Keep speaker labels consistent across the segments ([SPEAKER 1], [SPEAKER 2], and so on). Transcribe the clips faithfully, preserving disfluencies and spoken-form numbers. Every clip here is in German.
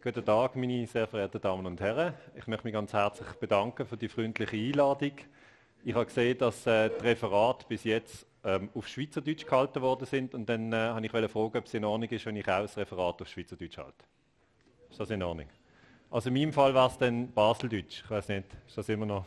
[SPEAKER 1] Guten Tag, meine sehr verehrten Damen und Herren. Ich möchte mich ganz herzlich bedanken für die freundliche Einladung. Ich habe gesehen, dass äh, die Referate bis jetzt ähm, auf Schweizerdeutsch gehalten worden sind und dann äh, habe ich fragen, ob es in Ordnung ist, wenn ich auch das Referat auf Schweizerdeutsch halte. Ist das in Ordnung? Also in meinem Fall war es dann Baseldeutsch. Ich weiß nicht, ist das immer noch?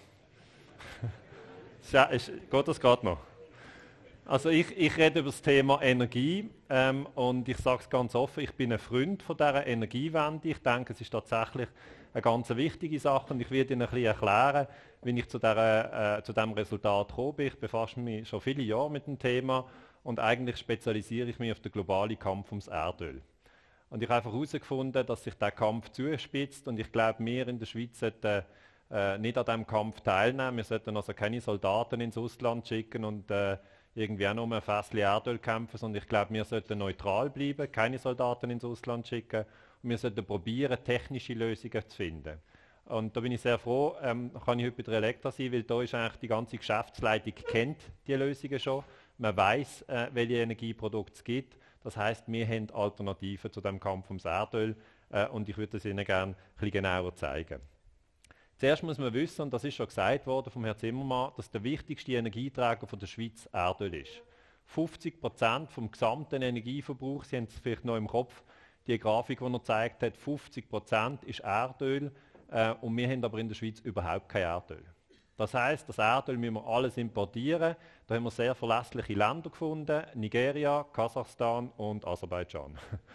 [SPEAKER 1] ja, ist, geht das gerade noch? Also ich, ich rede über das Thema Energie ähm, und ich sage es ganz offen, ich bin ein Freund von dieser Energiewende. Ich denke, es ist tatsächlich eine ganz wichtige Sache und ich werde Ihnen ein bisschen erklären, wie ich zu, dieser, äh, zu diesem Resultat gekommen bin. Ich befasse mich schon viele Jahre mit dem Thema und eigentlich spezialisiere ich mich auf den globalen Kampf ums Erdöl. Und ich habe einfach herausgefunden, dass sich der Kampf zuspitzt und ich glaube, wir in der Schweiz sollten äh, nicht an diesem Kampf teilnehmen. Wir sollten also keine Soldaten ins Ausland schicken und äh, irgendwie auch nur ein Fässchen Erdöl kämpfen, sondern ich glaube, wir sollten neutral bleiben, keine Soldaten ins Ausland schicken und wir sollten probieren, technische Lösungen zu finden. Und da bin ich sehr froh, ähm, kann ich heute bei der Elektra sein, weil da ist eigentlich die ganze Geschäftsleitung kennt die Lösungen schon. Man weiß, äh, welche Energieprodukte es gibt. Das heißt, wir haben Alternativen zu dem Kampf ums Erdöl äh, und ich würde es Ihnen gerne ein bisschen genauer zeigen. Zuerst muss man wissen, und das ist schon gesagt worden vom Herrn Zimmermann, dass der wichtigste Energieträger von der Schweiz Erdöl ist. fünfzig Prozent vom gesamten Energieverbrauch, Sie haben es vielleicht noch im Kopf, die Grafik, die er gezeigt hat, fünfzig Prozent ist Erdöl äh, und wir haben aber in der Schweiz überhaupt kein Erdöl. Das heisst, das Erdöl müssen wir alles importieren. Da haben wir sehr verlässliche Länder gefunden, Nigeria, Kasachstan und Aserbaidschan.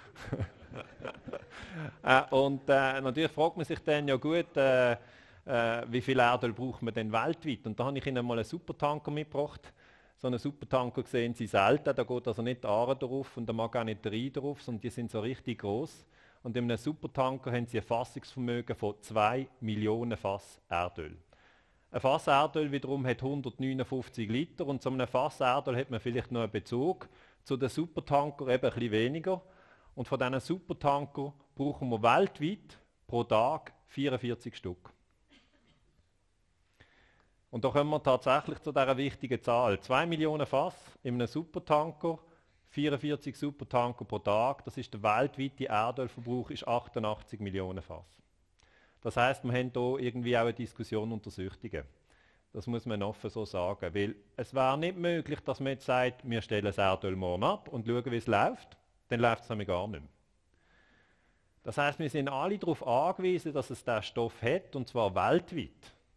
[SPEAKER 1] äh, und äh, natürlich fragt man sich dann, ja gut, äh, Äh, wie viel Erdöl braucht man denn weltweit? Und da habe ich Ihnen mal einen Supertanker mitgebracht. So einen Supertanker sehen Sie selten, da geht also nicht die Aare drauf und da mag auch nicht der Rhein drauf, sondern die sind so richtig groß. Und in einem Supertanker haben Sie ein Fassungsvermögen von zwei Millionen Fass Erdöl. Ein Fass Erdöl wiederum hat hundertneunundfünfzig Liter und zu einem Fass Erdöl hat man vielleicht noch einen Bezug, zu den Supertanker eben ein bisschen weniger. Und von diesen Supertanker brauchen wir weltweit pro Tag vierundvierzig Stück. Und da kommen wir tatsächlich zu dieser wichtigen Zahl. zwei Millionen Fass in einem Supertanker, vierundvierzig Supertanker pro Tag, das ist der weltweite Erdölverbrauch, ist achtundachtzig Millionen Fass. Das heisst, wir haben hier irgendwie auch eine Diskussion unter Süchtigen. Das muss man offen so sagen, weil es wäre nicht möglich, dass man jetzt sagt, wir stellen das Erdöl morgen ab und schauen, wie es läuft, dann läuft es nämlich gar nicht mehr. Das heisst, wir sind alle darauf angewiesen, dass es diesen Stoff hat, und zwar weltweit.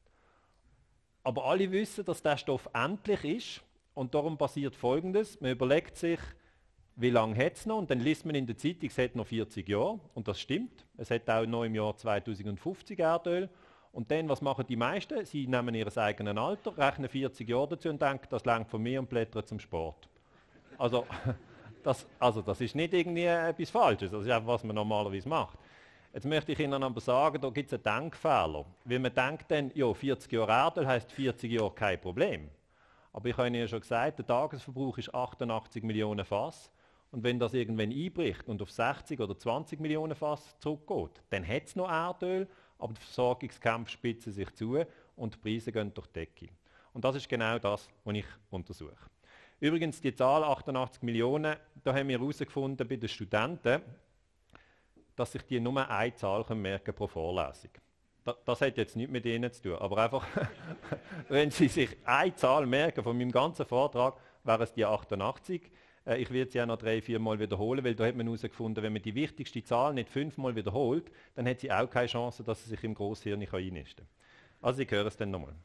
[SPEAKER 1] Aber alle wissen, dass der Stoff endlich ist und darum passiert Folgendes. Man überlegt sich, wie lange hat es noch, und dann liest man in der Zeitung, es hat noch vierzig Jahre, und das stimmt. Es hat auch noch im Jahr zweitausendfünfzig Erdöl. Und dann, was machen die meisten? Sie nehmen ihr eigenes Alter, rechnen vierzig Jahre dazu und denken, das reicht von mir und blättern zum Sport. Also das, also das ist nicht irgendwie etwas Falsches, das ist einfach, was man normalerweise macht. Jetzt möchte ich Ihnen aber sagen, da gibt es einen Denkfehler. Weil man denkt dann, ja, vierzig Jahre Erdöl heisst vierzig Jahre kein Problem. Aber ich habe Ihnen ja schon gesagt, der Tagesverbrauch ist achtundachtzig Millionen Fass. Und wenn das irgendwann einbricht und auf sechzig oder zwanzig Millionen Fass zurückgeht, dann hat es noch Erdöl, aber die Versorgungskämpfe spitzen sich zu und die Preise gehen durch die Decke. Und das ist genau das, was ich untersuche. Übrigens, die Zahl achtundachtzig Millionen, da haben wir herausgefunden bei den Studenten, dass sich die nur eine Zahl merken pro Vorlesung. Das, das hat jetzt nichts mit Ihnen zu tun, aber einfach, wenn Sie sich eine Zahl merken von meinem ganzen Vortrag, wären es die achtundachtzig. Äh, ich werde sie auch noch drei, vier Mal wiederholen, weil da hat man herausgefunden, wenn man die wichtigste Zahl nicht fünfmal wiederholt, dann hat sie auch keine Chance, dass sie sich im Grosshirn einnisten kann. Also ich höre es dann nochmal.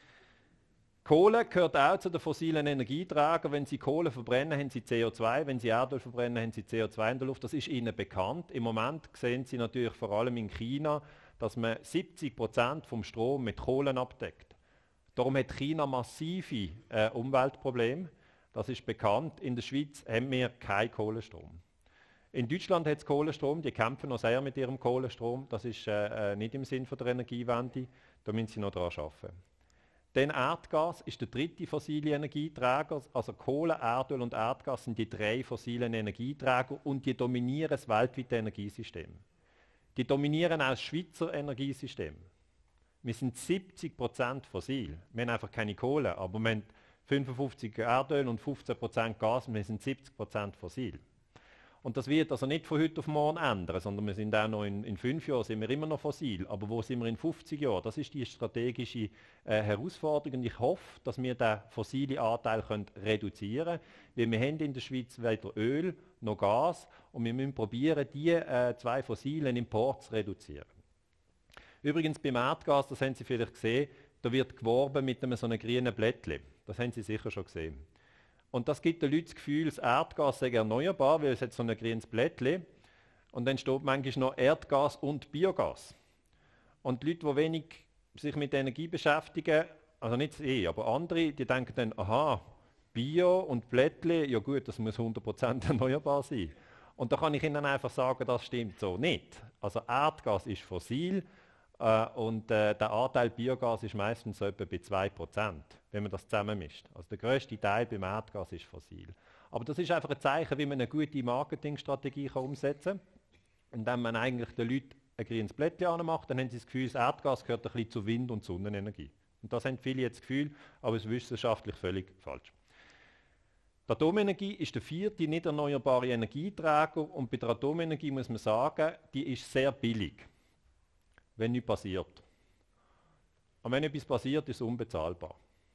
[SPEAKER 1] Kohle gehört auch zu den fossilen Energieträgern. Wenn Sie Kohle verbrennen, haben Sie C O zwei. Wenn Sie Erdöl verbrennen, haben Sie C O zwei in der Luft. Das ist Ihnen bekannt. Im Moment sehen Sie natürlich vor allem in China, dass man siebzig Prozent vom Strom mit Kohlen abdeckt. Darum hat China massive äh, Umweltprobleme. Das ist bekannt. In der Schweiz haben wir keinen Kohlenstrom. In Deutschland hat es Kohlenstrom. Die kämpfen noch sehr mit ihrem Kohlenstrom. Das ist äh, nicht im Sinn von der Energiewende. Da müssen Sie noch daran arbeiten. Denn Erdgas ist der dritte fossile Energieträger, also Kohle, Erdöl und Erdgas sind die drei fossilen Energieträger und die dominieren das weltweite Energiesystem. Die dominieren auch das Schweizer Energiesystem. Wir sind siebzig Prozent fossil. Wir haben einfach keine Kohle, aber wir haben fünfundfünfzig Erdöl und fünfzehn Prozent Gas und wir sind siebzig Prozent fossil. Und das wird also nicht von heute auf morgen ändern, sondern wir sind auch noch in, in fünf Jahren sind wir immer noch fossil. Aber wo sind wir in fünfzig Jahren? Das ist die strategische äh, Herausforderung. Und ich hoffe, dass wir den fossilen Anteil können reduzieren können. Weil wir haben in der Schweiz weder Öl noch Gas und wir müssen probieren, diese äh, zwei fossilen Importe zu reduzieren. Übrigens beim Erdgas, das haben Sie vielleicht gesehen, da wird geworben mit einem so einem grünen Blättchen. Das haben Sie sicher schon gesehen. Und das gibt den Leuten das Gefühl, das Erdgas sei erneuerbar, weil es hat so ein grünes Blättchen. Und dann steht manchmal noch Erdgas und Biogas. Und die Leute, die wenig sich mit Energie beschäftigen, also nicht ich, aber andere, die denken dann, aha, Bio und Blättchen, ja gut, das muss hundert Prozent erneuerbar sein. Und da kann ich Ihnen einfach sagen, das stimmt so nicht. Also Erdgas ist fossil äh, und äh, der Anteil Biogas ist meistens so etwa bei zwei Prozent, wenn man das zusammenmischt. Also der grösste Teil beim Erdgas ist fossil. Aber das ist einfach ein Zeichen, wie man eine gute Marketingstrategie kann umsetzen kann, indem man eigentlich den Leuten ein grünes Blättchen anmacht, dann haben sie das Gefühl, das Erdgas gehört ein bisschen zu Wind- und Sonnenenergie. Und das haben viele jetzt das Gefühl, aber es ist wissenschaftlich völlig falsch. Die Atomenergie ist der vierte nicht erneuerbare Energieträger und bei der Atomenergie muss man sagen, die ist sehr billig, wenn nichts passiert. Und wenn etwas passiert, ist es unbezahlbar.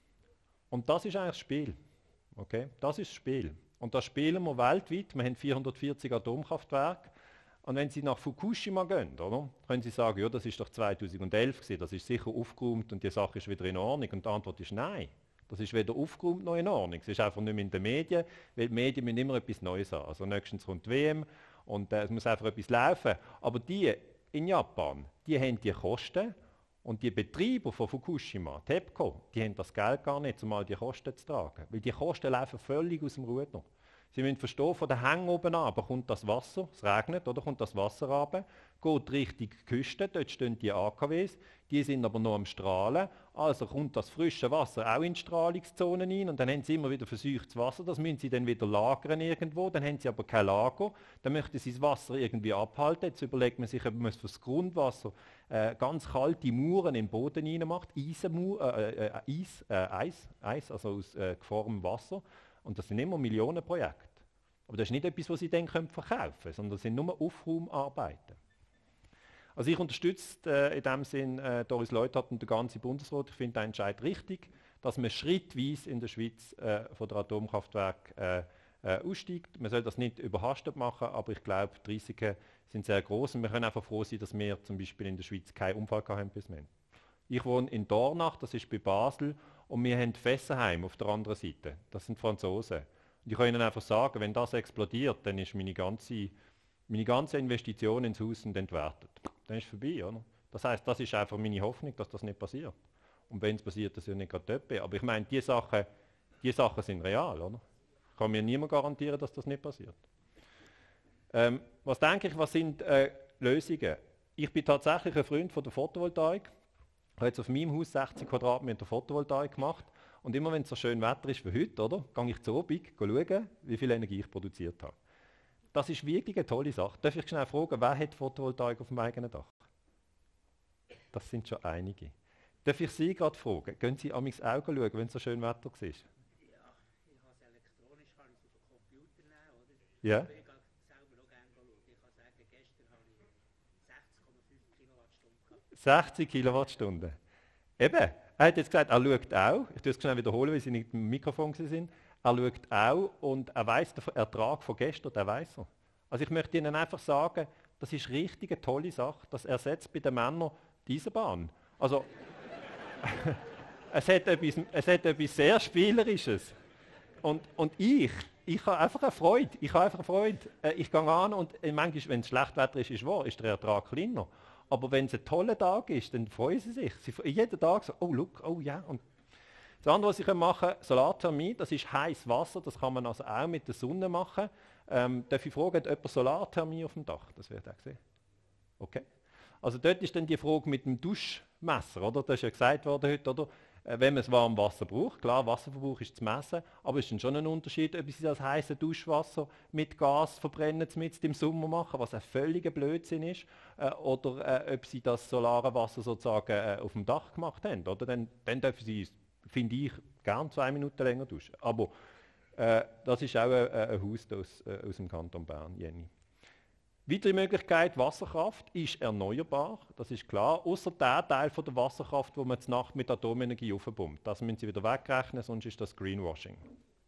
[SPEAKER 1] Und das ist eigentlich das Spiel. Okay? Das ist das Spiel. Und das spielen wir weltweit. Wir haben vierhundertvierzig Atomkraftwerke. Und wenn Sie nach Fukushima gehen, oder, können Sie sagen, ja, das ist doch zweitausendelf gewesen, das ist sicher aufgeräumt und die Sache ist wieder in Ordnung. Und die Antwort ist nein. Das ist weder aufgeräumt noch in Ordnung. Es ist einfach nicht mehr in den Medien, weil die Medien müssen immer etwas Neues haben. Also nächstens kommt die W M und äh, es muss einfach etwas laufen. Aber die in Japan, die haben die Kosten und die Betreiber von Fukushima, TEPCO, die haben das Geld gar nicht, um all die Kosten zu tragen. Weil die Kosten laufen völlig aus dem Ruder. Sie müssen verstehen, von den Hängen oben ab kommt das Wasser, es regnet, oder kommt das Wasser runter, geht Richtung Küste, dort stehen die A K Ws, die sind aber noch am Strahlen, also kommt das frische Wasser auch in die Strahlungszonen rein und dann haben sie immer wieder verseuchtes Wasser, das müssen sie dann wieder lagern irgendwo, dann haben sie aber kein Lager, dann möchten sie das Wasser irgendwie abhalten, jetzt überlegt man sich, ob man für das Grundwasser äh, ganz kalte Muren im Boden reinmacht, Eisenmur, äh, äh, Eis, äh, Eis, Eis, also aus äh, gefrorenem Wasser. Und das sind immer Millionenprojekte. Aber das ist nicht etwas, was Sie dann verkaufen können, sondern das sind nur Aufraumarbeiten. Also ich unterstütze äh, in dem Sinn äh, Doris Leuthard und den ganzen Bundesrat. Ich finde den Entscheid richtig, dass man schrittweise in der Schweiz äh, von der Atomkraftwerk äh, äh, aussteigt. Man soll das nicht überhastet machen, aber ich glaube, die Risiken sind sehr groß und wir können einfach froh sein, dass wir zum Beispiel in der Schweiz keinen Unfall haben bis jetzt. Ich wohne in Dornach, das ist bei Basel, und wir haben Fessenheim auf der anderen Seite. Das sind Franzosen. Und ich kann Ihnen einfach sagen, wenn das explodiert, dann ist meine ganze, meine ganze Investition ins Haus entwertet. Dann ist es vorbei. Oder? Das heisst, das ist einfach meine Hoffnung, dass das nicht passiert. Und wenn es passiert, das ist ja nicht gerade dort. Aber ich meine, die Sachen, die Sachen sind real. Oder? Kann mir niemand garantieren, dass das nicht passiert. Ähm, was denke ich, was sind äh, Lösungen? Ich bin tatsächlich ein Freund von der Photovoltaik. Ich habe jetzt auf meinem Haus sechzig Quadratmeter Photovoltaik gemacht und immer wenn es so schön Wetter ist wie heute, oder, gehe ich zu Abend schauen, wie viel Energie ich produziert habe. Das ist wirklich eine tolle Sache. Darf ich schnell fragen, wer hat Photovoltaik auf dem eigenen Dach? Das sind schon einige. Darf ich Sie gerade fragen, gehen Sie an mein Auge schauen, wenn es so schön Wetter ist?
[SPEAKER 2] Ja, ich habe es elektronisch, kann ich es auf den Computer nehmen, oder?
[SPEAKER 1] Ja.
[SPEAKER 2] Aber ich gehe selber auch gerne schauen. Ich kann sagen, gestern habe ich sechzig Komma fünf Kilowattstunden gehabt.
[SPEAKER 1] sechzig Kilowattstunden. Eben, er hat jetzt gesagt, er schaut auch, ich tue es schnell wiederholen, weil Sie nicht im Mikrofon sind, er schaut auch und er weiss den Ertrag von gestern, den weiss er. Also ich möchte Ihnen einfach sagen, das ist richtig eine tolle Sache, das ersetzt bei den Männern diese Bahn. Also, es, hat etwas, es hat etwas sehr Spielerisches. Und, und ich, ich habe einfach eine Freude. Ich habe einfach eine Freude. Äh, Ich gehe an und äh, manchmal, wenn es schlecht Wetter ist, ist wahr, ist der Ertrag kleiner. Aber wenn es ein toller Tag ist, dann freuen sie sich. Sie, jeden Tag so, oh look, oh ja. Und das andere, was ich machen kann, Solarthermie, das ist heißes Wasser, das kann man also auch mit der Sonne machen. Ähm, darf ich fragen, hat jemand Solarthermie auf dem Dach? Das wird auch gesehen. Okay. Also dort ist dann die Frage mit dem Duschmesser, oder? Das ist ja gesagt worden heute, oder? Äh, wenn man das warme Wasser braucht, klar, Wasserverbrauch ist zu messen, aber es ist dann schon ein Unterschied, ob sie das heiße Duschwasser mit Gas verbrennen, mit im Sommer machen, was ein völliger Blödsinn ist, äh, oder äh, ob sie das solare Wasser sozusagen äh, auf dem Dach gemacht haben, oder? Dann, dann dürfen sie, finde ich, gern zwei Minuten länger duschen. Aber Äh, das ist auch ein, ein Haus aus, äh, aus dem Kanton Bern, Jenny. Weitere Möglichkeit, Wasserkraft ist erneuerbar, das ist klar, außer der Teil von der Wasserkraft, wo man zur Nacht mit Atomenergie aufpumpt. Das müssen Sie wieder wegrechnen, sonst ist das Greenwashing.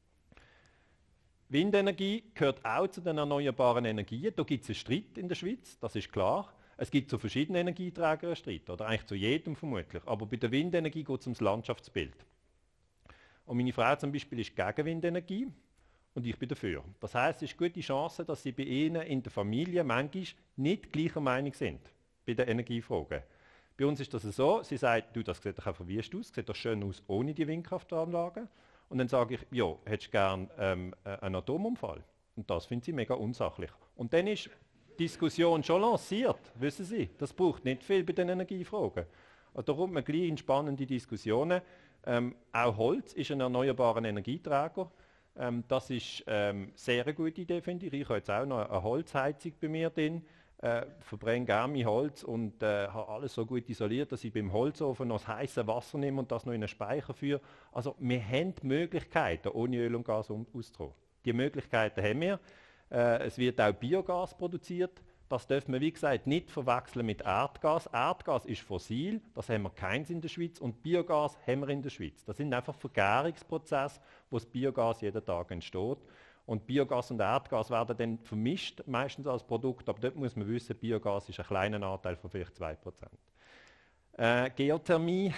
[SPEAKER 1] Windenergie gehört auch zu den erneuerbaren Energien. Da gibt es einen Streit in der Schweiz, das ist klar. Es gibt zu verschiedenen Energieträgern einen Streit, oder eigentlich zu jedem vermutlich. Aber bei der Windenergie geht es ums Landschaftsbild. Und meine Frau zum Beispiel ist gegen Windenergie. Und ich bin dafür. Das heisst, es ist eine gute Chance, dass Sie bei Ihnen in der Familie manchmal nicht gleicher Meinung sind bei den Energiefragen. Bei uns ist das so, sie sagt, du, das sieht doch einfach wüst aus, sieht doch schön aus ohne die Windkraftanlage. Und dann sage ich, ja, hättest du gern ähm, einen Atomunfall? Und das finde ich mega unsachlich. Und dann ist die Diskussion schon lanciert, wissen Sie, das braucht nicht viel bei den Energiefragen. Und da kommt man gleich in spannende Diskussionen. Ähm, auch Holz ist ein erneuerbarer Energieträger. Ähm, das ist ähm, sehr eine gute Idee, finde ich. Ich habe jetzt auch noch eine Holzheizung bei mir drin, äh, verbrenne gerne mein Holz und äh, habe alles so gut isoliert, dass ich beim Holzofen noch das heiße Wasser nehme und das noch in einen Speicher führe. Also wir haben die Möglichkeiten, ohne Öl und Gas um, auszukommen. Die Möglichkeiten haben wir. Äh, es wird auch Biogas produziert. Das dürfen wir, wie gesagt, nicht verwechseln mit Erdgas. Erdgas ist fossil, das haben wir keins in der Schweiz, und Biogas haben wir in der Schweiz. Das sind einfach Vergärungsprozesse, wo das Biogas jeden Tag entsteht. Und Biogas und Erdgas werden dann vermischt, meistens als Produkt, aber dort muss man wissen, Biogas ist ein kleiner Anteil von vielleicht zwei Prozent. Äh, Geothermie.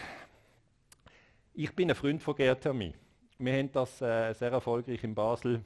[SPEAKER 1] Ich bin ein Freund von Geothermie. Wir haben das äh, sehr erfolgreich in Basel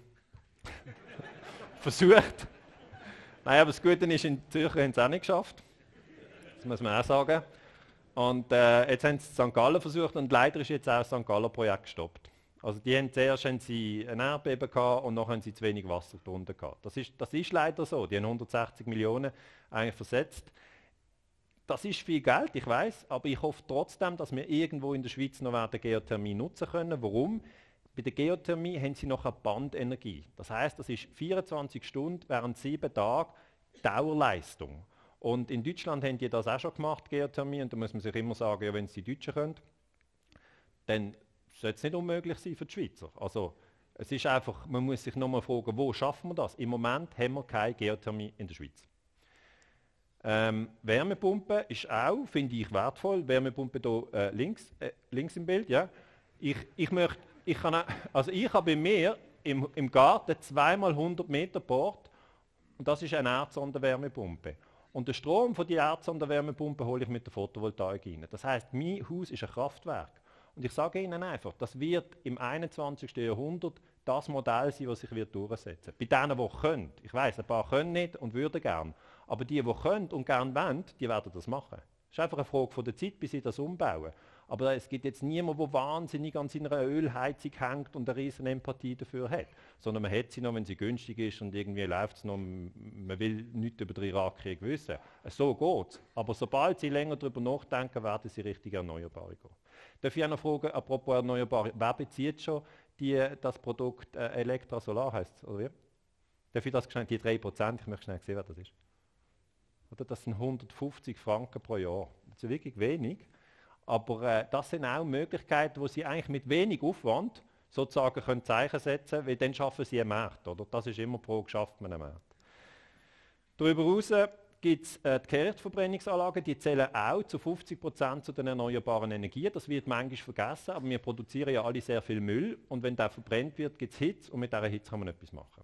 [SPEAKER 1] versucht. Nein, aber das Gute ist, in Zürich haben sie es auch nicht geschafft. Das muss man auch sagen. Und äh, jetzt haben sie es in Sankt Gallen versucht und leider ist jetzt auch das Sankt Gallen Projekt gestoppt. Also die haben zuerst haben sie ein Erdbeben gehabt und nachher haben sie zu wenig Wasser drunter gehabt. Das ist, das ist leider so. Die haben hundertsechzig Millionen eigentlich versetzt. Das ist viel Geld, ich weiß, aber ich hoffe trotzdem, dass wir irgendwo in der Schweiz noch werden Geothermie nutzen können. Warum? Bei der Geothermie haben sie noch eine Bandenergie. Das heißt, das ist vierundzwanzig Stunden während sieben Tagen Dauerleistung. Und in Deutschland haben die das auch schon gemacht, Geothermie, und da muss man sich immer sagen, ja, wenn es die Deutschen können, dann sollte es nicht unmöglich sein für die Schweizer. Also es ist einfach, man muss sich nochmal fragen, wo schaffen wir das? Im Moment haben wir keine Geothermie in der Schweiz. Ähm, Wärmepumpe ist auch, finde ich, wertvoll. Wärmepumpe hier äh, links, äh, links im Bild, ja. Ich, ich möchte Ich, kann auch, also ich habe bei mir im, im Garten zweimal hundert Meter Port und das ist eine Erdsondenwärmepumpe. Und den Strom von dieser Erdsondenwärmepumpe hole ich mit der Photovoltaik rein. Das heisst, mein Haus ist ein Kraftwerk. Und ich sage Ihnen einfach, das wird im einundzwanzigsten Jahrhundert das Modell sein, das sich wird durchsetzen wird. Bei denen, die können. Ich weiss, ein paar können nicht und würden gern. Aber die, die können und gern wollen, die werden das machen. Es ist einfach eine Frage von der Zeit, bis sie das umbauen. Aber es gibt jetzt niemanden, der wahnsinnig an seiner Ölheizung hängt und eine riesen Empathie dafür hat. Sondern man hat sie noch, wenn sie günstig ist und irgendwie läuft es noch, man will nichts über den Irakkrieg wissen. So geht es. Aber sobald sie länger darüber nachdenken, werden sie richtig Erneuerbare gehen. Darf ich auch noch fragen, apropos Erneuerbare, wer bezieht schon die, das Produkt äh, Elektra Solar, heisst es, oder wie? Darf ich das schnell, die drei Prozent, ich möchte schnell sehen, wer das ist. Oder das sind hundertfünfzig Franken pro Jahr. Das ist wirklich wenig. Aber äh, das sind auch Möglichkeiten, wo Sie eigentlich mit wenig Aufwand sozusagen können Zeichen setzen können, weil dann schaffen Sie einen Markt. Oder? Das ist immer pro, schafft man einen Markt. Darüber hinaus gibt es äh, die Kehrichtverbrennungsanlagen, die zählen auch zu fünfzig Prozent zu den erneuerbaren Energien. Das wird manchmal vergessen, aber wir produzieren ja alle sehr viel Müll und wenn der verbrennt wird, gibt es Hitze und mit dieser Hitze kann man etwas machen.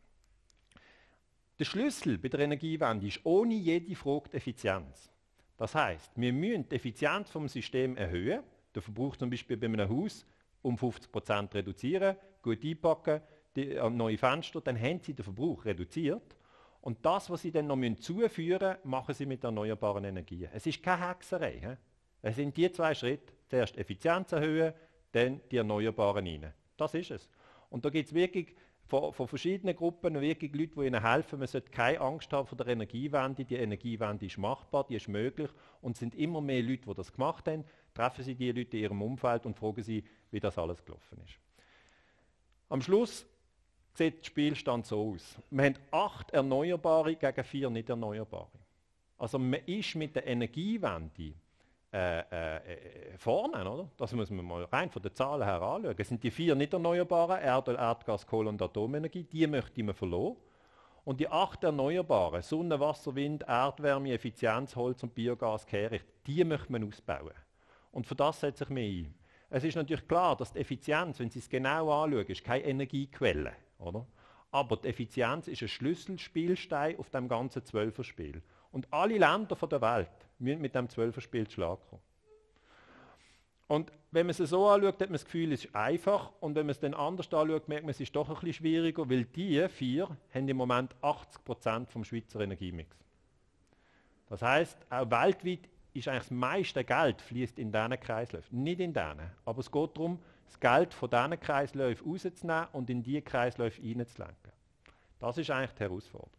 [SPEAKER 1] Der Schlüssel bei der Energiewende ist ohne jede Frage die Effizienz. Das heisst, wir müssen die Effizienz des Systems erhöhen, den Verbrauch zum Beispiel bei einem Haus um fünfzig Prozent reduzieren, gut einpacken, die, äh, neue Fenster, dann haben Sie den Verbrauch reduziert. Und das, was Sie dann noch zuführen müssen, machen Sie mit erneuerbaren Energien. Es ist keine Hexerei. He? Es sind die zwei Schritte, zuerst Effizienz erhöhen, dann die Erneuerbaren rein. Das ist es. Und da gibt es wirklich von, von verschiedenen Gruppen wirklich Leute, die Ihnen helfen. Man sollte keine Angst haben vor der Energiewende. Die Energiewende ist machbar, die ist möglich. Und es sind immer mehr Leute, die das gemacht haben. Treffen Sie die Leute in Ihrem Umfeld und fragen Sie, wie das alles gelaufen ist. Am Schluss sieht der Spielstand so aus. Wir haben acht Erneuerbare gegen vier nicht Erneuerbare. Also man ist mit der Energiewende äh, äh, vorne, oder? Das muss man mal rein von den Zahlen her anschauen. Es sind die vier nicht erneuerbaren, Erdöl, Erdgas, Kohle und Atomenergie, die möchte man verloren. Und die acht erneuerbaren, Sonne, Wasser, Wind, Erdwärme, Effizienz, Holz und Biogas, Kehricht, die möchte man ausbauen. Und für das setze ich mich ein. Es ist natürlich klar, dass die Effizienz, wenn Sie es genau anschauen, ist keine Energiequelle, oder? Aber die Effizienz ist ein Schlüsselspielstein auf dem ganzen Zwölferspiel. Und alle Länder der Welt müssen mit dem Zwölferspiel zu Schlag kommen. Und wenn man es so anschaut, hat man das Gefühl, es ist einfach. Und wenn man es dann anders anschaut, merkt man, es ist doch ein bisschen schwieriger, weil die vier haben im Moment achtzig Prozent vom Schweizer Energiemix. Das heisst, auch weltweit ist eigentlich das meiste Geld fließt in diesen Kreisläufen, nicht in diesen. Aber es geht darum, das Geld von diesen Kreisläufen rauszunehmen und in diese Kreisläufe hineinzulenken. Das ist eigentlich die Herausforderung.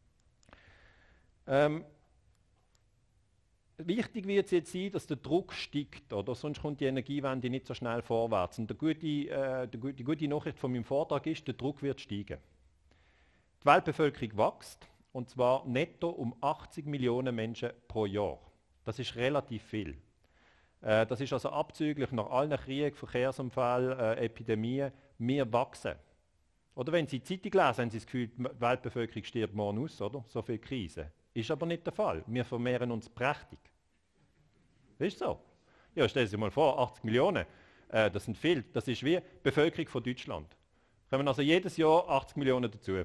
[SPEAKER 1] Ähm, Wichtig wird es jetzt sein, dass der Druck steigt, oder? Sonst kommt die Energiewende nicht so schnell vorwärts. Und die gute, äh, die, die gute Nachricht von meinem Vortrag ist, der Druck wird steigen. Die Weltbevölkerung wächst, und zwar netto um achtzig Millionen Menschen pro Jahr. Das ist relativ viel. Äh, das ist also abzüglich nach allen Kriegen, Verkehrsunfällen, äh, Epidemien. Wir wachsen. Oder wenn Sie die Zeitung lesen, haben Sie das Gefühl, die Weltbevölkerung stirbt morgen aus, oder? So viel Krise. Ist aber nicht der Fall. Wir vermehren uns prächtig. Ist so? Ja, stellen Sie sich mal vor, achtzig Millionen, äh, das sind viel. Das ist wie die Bevölkerung von Deutschland. Kommen also jedes Jahr achtzig Millionen dazu.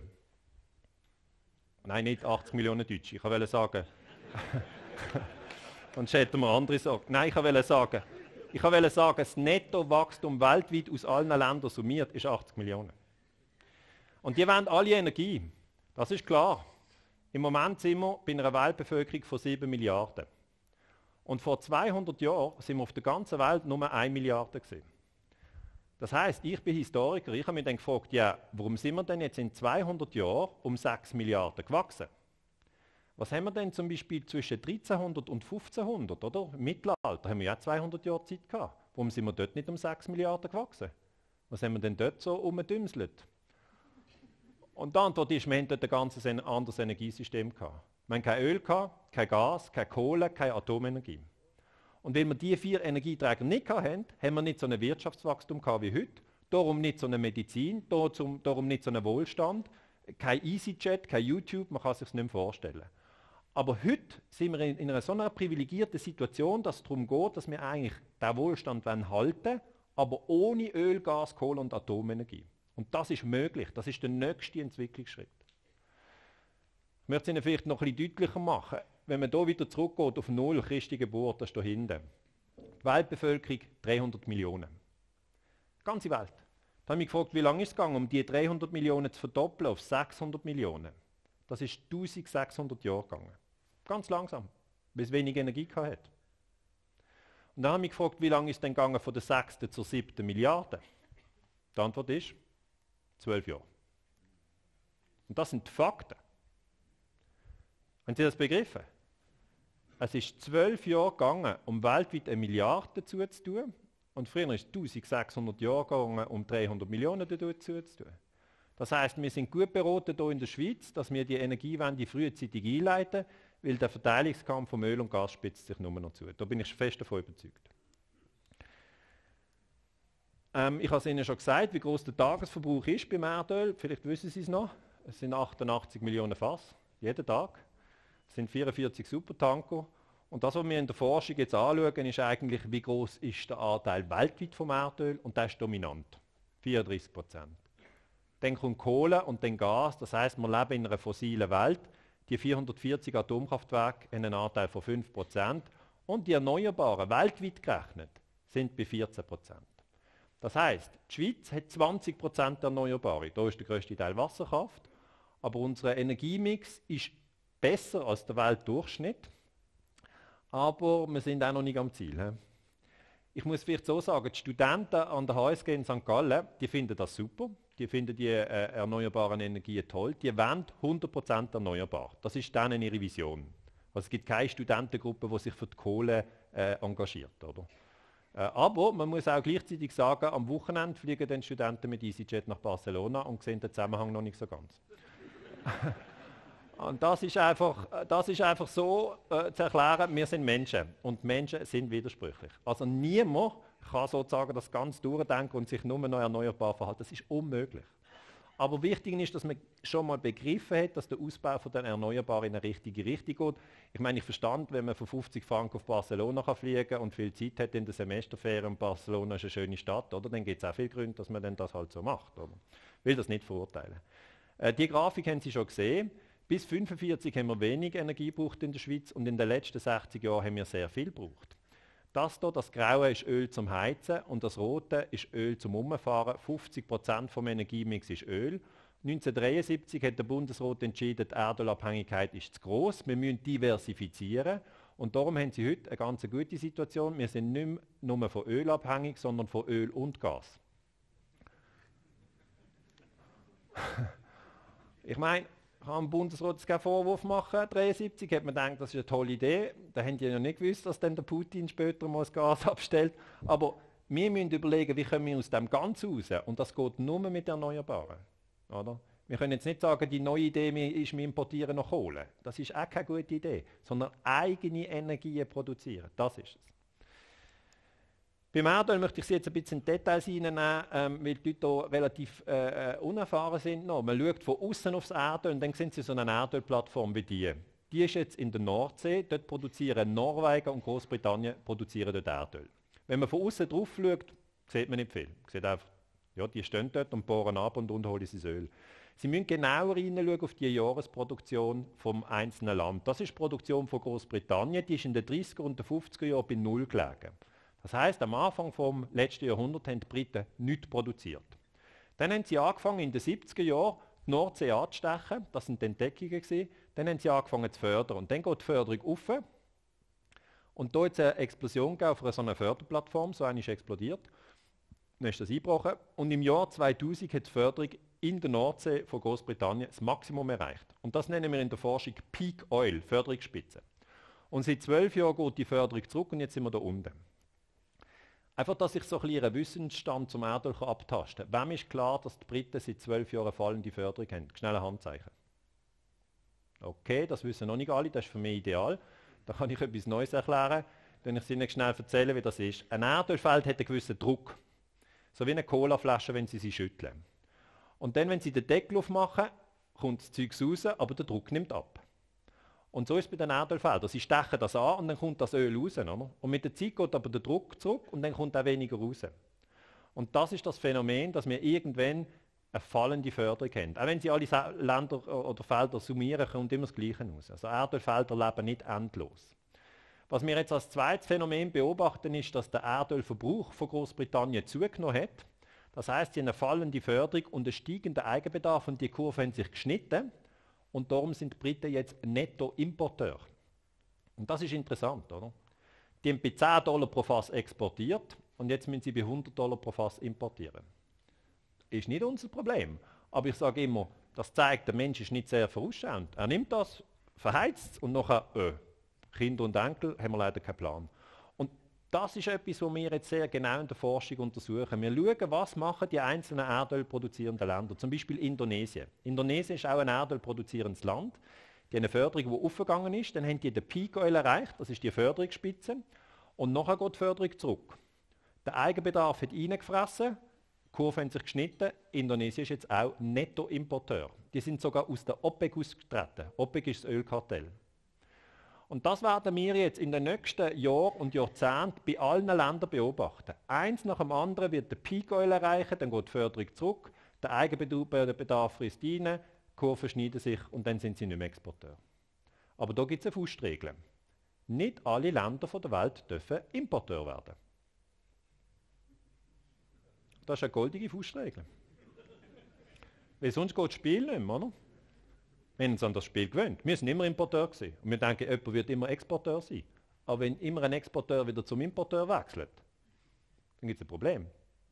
[SPEAKER 1] Nein, nicht achtzig Millionen Deutsche. Ich wollte sagen, sonst hätten wir andere Sorgen. Nein, ich wollte sagen, ich wollte sagen, das Nettowachstum weltweit aus allen Ländern summiert ist achtzig Millionen. Und die wollen alle Energie. Das ist klar. Im Moment sind wir bei einer Weltbevölkerung von sieben Milliarden. Und vor zweihundert Jahren sind wir auf der ganzen Welt nur eine Milliarde gewesen. Das heisst, ich bin Historiker, ich habe mich dann gefragt, ja, warum sind wir denn jetzt in zweihundert Jahren um sechs Milliarden gewachsen? Was haben wir denn zum Beispiel zwischen dreizehnhundert und fünfzehnhundert, oder? Im Mittelalter haben wir ja zweihundert Jahre Zeit gehabt. Warum sind wir dort nicht um sechs Milliarden gewachsen? Was haben wir denn dort so umgedümselt? Und die Antwort ist, wir hatten dort ein ganz anderes Energiesystem gehabt. Wir hatten kein Öl, gehabt, kein Gas, keine Kohle, keine Atomenergie. Und weil wir diese vier Energieträger nicht hatten, haben wir nicht so ein Wirtschaftswachstum gehabt wie heute, darum nicht so eine Medizin, darum nicht so einen Wohlstand, kein EasyJet, kein YouTube, man kann es sich nicht mehr vorstellen. Aber heute sind wir in einer so einer privilegierten Situation, dass es darum geht, dass wir eigentlich den Wohlstand halten wollen, aber ohne Öl, Gas, Kohle und Atomenergie. Und das ist möglich, das ist der nächste Entwicklungsschritt. Ich möchte es Ihnen vielleicht noch ein bisschen deutlicher machen. Wenn man hier wieder zurückgeht auf Null, Christi Geburt, das ist hier hinten. Die Weltbevölkerung dreihundert Millionen. Die ganze Welt. Da habe ich mich gefragt, wie lange ist es gegangen, um die dreihundert Millionen zu verdoppeln auf sechshundert Millionen. Das ist eintausendsechshundert Jahre gegangen. Ganz langsam, weil es wenig Energie hatte. Und dann habe ich mich gefragt, wie lange ist es denn gegangen von der sechsten zur siebten Milliarde? Die Antwort ist zwölf Jahre. Und das sind die Fakten. Haben Sie das begriffen? Es ist zwölf Jahre gegangen, um weltweit eine Milliarde dazu zu tun. Und früher ist es eintausendsechshundert Jahre gegangen, um dreihundert Millionen dazu zu tun. Das heisst, wir sind gut beraten hier in der Schweiz, dass wir die Energiewende frühzeitig einleiten, weil der Verteilungskampf vom Öl und Gas spitzt sich nur noch zu. Da bin ich fest davon überzeugt. Ähm, ich habe es Ihnen schon gesagt, wie groß der Tagesverbrauch ist beim Erdöl. Vielleicht wissen Sie es noch. Es sind achtundachtzig Millionen Fass, jeden Tag. Es sind vierundvierzig Supertanker. Und das, was wir in der Forschung jetzt anschauen, ist eigentlich, wie groß ist der Anteil weltweit vom Erdöl. Und das ist dominant. vierunddreißig Prozent. Dann kommt Kohle und dann Gas. Das heisst, wir leben in einer fossilen Welt. Die vierhundertvierzig Atomkraftwerke haben einen Anteil von fünf Prozent. Und die Erneuerbaren, weltweit gerechnet, sind bei vierzehn Prozent. Das heisst, die Schweiz hat zwanzig Prozent Erneuerbare. Da ist der grösste Teil Wasserkraft. Aber unser Energiemix ist besser als der Weltdurchschnitt. Aber wir sind auch noch nicht am Ziel. He? Ich muss vielleicht so sagen, die Studenten an der H S G in Sankt Gallen, die finden das super. Die finden die äh, erneuerbaren Energien toll. Die wollen hundert Prozent erneuerbar. Das ist denen ihre Vision. Also es gibt keine Studentengruppe, die sich für die Kohle äh, engagiert. Oder? Äh, aber man muss auch gleichzeitig sagen, am Wochenende fliegen dann Studenten mit EasyJet nach Barcelona und sehen den Zusammenhang noch nicht so ganz. Und das ist einfach, das ist einfach so äh, zu erklären, wir sind Menschen und Menschen sind widersprüchlich. Also niemand kann sozusagen das ganz durchdenken und sich nur noch erneuerbar verhalten. Das ist unmöglich. Aber wichtig ist, dass man schon mal begriffen hat, dass der Ausbau von den Erneuerbaren in eine richtige Richtung geht. Ich meine, ich verstand, wenn man von fünfzig Franken auf Barcelona kann fliegen kann und viel Zeit hat in der Semesterferien und Barcelona ist eine schöne Stadt, oder? Dann gibt es auch viele Gründe, dass man dann das halt so macht. Oder? Ich will das nicht verurteilen. Äh, die Grafik haben Sie schon gesehen. Bis fünfundvierzig haben wir wenig Energie gebraucht in der Schweiz und in den letzten sechzig Jahren haben wir sehr viel gebraucht. Das hier, das Graue ist Öl zum Heizen und das Rote ist Öl zum Umfahren. fünfzig Prozent vom Energiemix ist Öl. neunzehnhundertdreiundsiebzig hat der Bundesrat entschieden, die Erdölabhängigkeit ist zu gross. Wir müssen diversifizieren. Und darum haben Sie heute eine ganz gute Situation. Wir sind nicht mehr nur von Öl abhängig, sondern von Öl und Gas. Ich meine, ich kann dem Bundesrat keinen Vorwurf machen. neunzehnhundertdreiundsiebzig hat man gedacht, das ist eine tolle Idee. Da haben die ja nicht gewusst, dass dann der Putin später mal das Gas abstellt. Aber wir müssen überlegen, wie kommen wir aus dem ganz raus. Und das geht nur mit Erneuerbaren. Oder? Wir können jetzt nicht sagen, die neue Idee ist, wir importieren noch Kohle. Das ist auch keine gute Idee. Sondern eigene Energien produzieren. Das ist es. Beim Erdöl möchte ich Sie jetzt ein bisschen in Details reinnehmen, ähm, weil die Leute hier relativ äh, unerfahren sind. Noch. Man schaut von außen aufs Erdöl und dann sehen Sie so eine Erdölplattform wie die. Die ist jetzt in der Nordsee, dort produzieren Norwegen und Großbritannien produzieren dort Erdöl. Wenn man von außen drauf schaut, sieht man nicht viel. Man sieht einfach, ja, die stehen dort und bohren ab und unten holen sie das Öl. Sie müssen genauer hineinschauen auf die Jahresproduktion vom einzelnen Land. Das ist die Produktion von Großbritannien, die ist in den dreißiger und den fünfziger Jahren bei Null gelegen. Das heisst, am Anfang des letzten Jahrhunderts haben die Briten nichts produziert. Dann haben sie angefangen, in den siebziger Jahren die Nordsee anzustechen. Das waren die Entdeckungen gewesen. Dann haben sie angefangen zu fördern. Und dann geht die Förderung auf. Und da hat es eine Explosion gegeben auf so einer Förderplattform. So eine ist explodiert. Dann ist das eingebrochen. Und im Jahr zweitausend hat die Förderung in der Nordsee von Großbritannien das Maximum erreicht. Und das nennen wir in der Forschung Peak Oil, Förderungsspitze. Und seit zwölf Jahren geht die Förderung zurück und jetzt sind wir da unten. Einfach, dass ich so ein bisschen einen Wissensstand zum Erdöl abtasten kann. Wem ist klar, dass die Briten seit zwölf Jahren fallende Förderung haben? Schnell ein Handzeichen. Okay, das wissen noch nicht alle, das ist für mich ideal. Da kann ich etwas Neues erklären, wenn ich es Ihnen schnell erzähle, wie das ist. Ein Erdölfeld hat einen gewissen Druck. So wie eine Colaflasche, wenn Sie sie schütteln. Und dann, wenn Sie den Deckel aufmachen, kommt das Zeug raus, aber der Druck nimmt ab. Und so ist es bei den Erdölfeldern. Sie stechen das an und dann kommt das Öl raus. Oder? Und mit der Zeit geht aber der Druck zurück und dann kommt auch weniger raus. Und das ist das Phänomen, dass wir irgendwann eine fallende Förderung haben. Auch wenn Sie alle Länder oder Felder summieren, kommt immer das Gleiche raus. Also Erdölfelder leben nicht endlos. Was wir jetzt als zweites Phänomen beobachten, ist, dass der Erdölverbrauch von Großbritannien zugenommen hat. Das heisst, sie haben eine fallende Förderung und einen steigenden Eigenbedarf und die Kurve haben sich geschnitten. Und darum sind die Briten jetzt Nettoimporteur. Und das ist interessant, oder? Die haben bei zehn Dollar pro Fass exportiert und jetzt müssen sie bei hundert Dollar pro Fass importieren. Ist nicht unser Problem. Aber ich sage immer, das zeigt, der Mensch ist nicht sehr vorausschauend. Er nimmt das, verheizt es und nachher, äh, Kinder und Enkel haben wir leider keinen Plan. Und das ist etwas, was wir jetzt sehr genau in der Forschung untersuchen. Wir schauen, was machen die einzelnen Erdöl produzierenden Länder. Zum Beispiel Indonesien. Indonesien ist auch ein Erdöl produzierendes Land. Die haben eine Förderung, die aufgegangen ist. Dann haben die den Peak Oil erreicht, das ist die Förderungsspitze. Und nachher geht die Förderung zurück. Der Eigenbedarf hat reingefressen, die Kurve hat sich geschnitten. Indonesien ist jetzt auch Nettoimporteur. Die sind sogar aus der OPEC ausgetreten. OPEC ist das Ölkartell. Und das werden wir jetzt in den nächsten Jahren und Jahrzehnten bei allen Ländern beobachten. Eins nach dem anderen wird der Peak Oil erreichen, dann geht die Förderung zurück, der Eigenbedarf frisst rein, die Kurven schneiden sich und dann sind sie nicht mehr Exporteur. Aber da gibt es eine Faustregel. Nicht alle Länder der Welt dürfen Importeur werden. Das ist eine goldige Faustregel. Weil sonst geht das Spiel nicht mehr, oder? Wir haben uns an das Spiel gewöhnt. Wir sind immer Importeur gewesen. Und wir denken, jemand wird immer Exporteur sein. Aber wenn immer ein Exporteur wieder zum Importeur wechselt, dann gibt es ein Problem.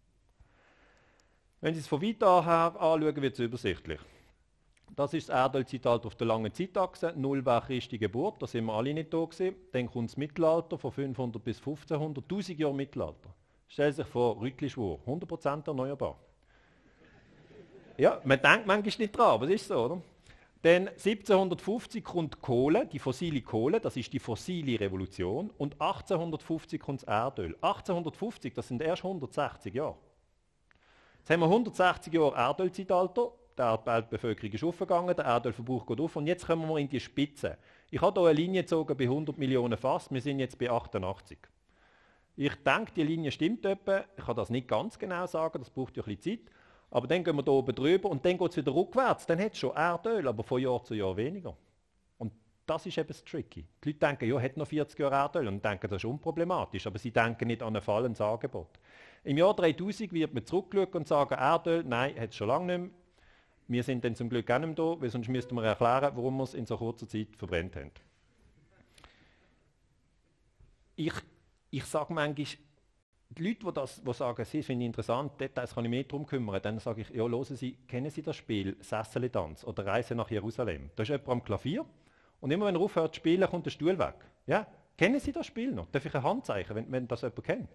[SPEAKER 1] Wenn Sie es von weit her anschauen, wird es übersichtlich. Das ist das Erdölzeitalter auf der langen Zeitachse. Null war Christi Geburt, da sind wir alle nicht da gewesen. Dann kommt das Mittelalter von fünfhundert bis fünfzehnhundert, tausend Jahre Mittelalter. Stellen Sie sich vor, Rüttli-Schwur, hundert Prozent erneuerbar. Ja, man denkt manchmal nicht dran, aber es ist so, oder? Dann siebzehnhundertfünfzig kommt Kohle, die fossile Kohle, das ist die fossile Revolution. Und achtzehnhundertfünfzig kommt das Erdöl. achtzehnhundertfünfzig, das sind erst hundertsechzig Jahre. Jetzt haben wir hundertsechzig Jahre Erdölzeitalter, die Erdbevölkerung ist aufgegangen, der Erdölverbrauch geht auf und jetzt kommen wir in die Spitze. Ich habe hier eine Linie gezogen bei hundert Millionen Fass, wir sind jetzt bei achtundachtzig. Ich denke, die Linie stimmt etwa, ich kann das nicht ganz genau sagen, das braucht ja ein bisschen Zeit. Aber dann gehen wir hier oben drüber und dann geht es wieder rückwärts. Dann hat es schon Erdöl, aber von Jahr zu Jahr weniger. Und das ist eben das Tricky. Die Leute denken, ja, hat noch vierzig Jahre Erdöl und denken, das ist unproblematisch. Aber sie denken nicht an ein fallendes Angebot. Im Jahr dreitausend wird man zurückschauen und sagen, Erdöl, nein, hat es schon lange nicht mehr. Wir sind dann zum Glück auch nicht mehr da, weil sonst müssten wir erklären, warum wir es in so kurzer Zeit verbrennt haben. Ich, ich sage manchmal, die Leute, die, das, die sagen, sie finden interessant, Details kann ich mich nicht darum kümmern, dann sage ich, ja, hören Sie, kennen Sie das Spiel Sessele-Tanz oder Reise nach Jerusalem? Da ist jemand am Klavier und immer wenn er aufhört zu spielen, kommt der Stuhl weg. Ja? Kennen Sie das Spiel noch? Darf ich ein Handzeichen, wenn, wenn das jemand kennt?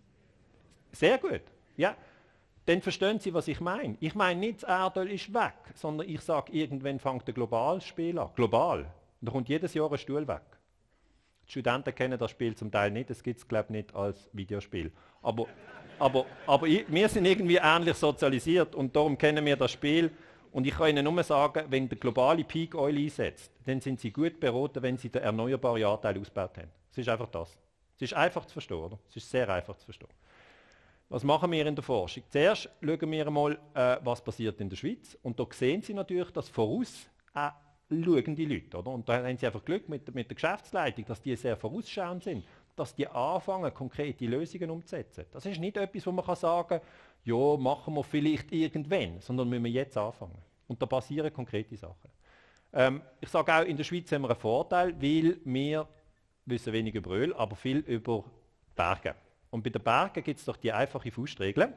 [SPEAKER 1] Sehr gut. Ja? Dann verstehen Sie, was ich meine. Ich meine nicht, das Erdöl ist weg, sondern ich sage, irgendwann fängt ein globales Spiel an. Global. Und da kommt jedes Jahr ein Stuhl weg. Die Studenten kennen das Spiel zum Teil nicht, das gibt es glaube ich nicht als Videospiel. Aber, aber, aber ich, wir sind irgendwie ähnlich sozialisiert und darum kennen wir das Spiel. Und ich kann Ihnen nur sagen, wenn der globale Peak Oil einsetzt, dann sind Sie gut beraten, wenn Sie den erneuerbaren Anteil ausgebaut haben. Es ist einfach das. Es ist einfach zu verstehen, oder? Es ist sehr einfach zu verstehen. Was machen wir in der Forschung? Zuerst schauen wir einmal, äh, was passiert in der Schweiz. Und da sehen Sie natürlich, dass voraus äh, schauen die Leute. Oder? Und da haben Sie einfach Glück mit, mit der Geschäftsleitung, dass die sehr vorausschauend sind, dass die anfangen, konkrete Lösungen umzusetzen. Das ist nicht etwas, wo man kann sagen kann, ja, machen wir vielleicht irgendwann, sondern müssen wir jetzt anfangen. Und da passieren konkrete Sachen. Ähm, ich sage auch, in der Schweiz haben wir einen Vorteil, weil wir wissen wenig über Öl, aber viel über Berge. Und bei den Bergen gibt es doch die einfache Faustregel.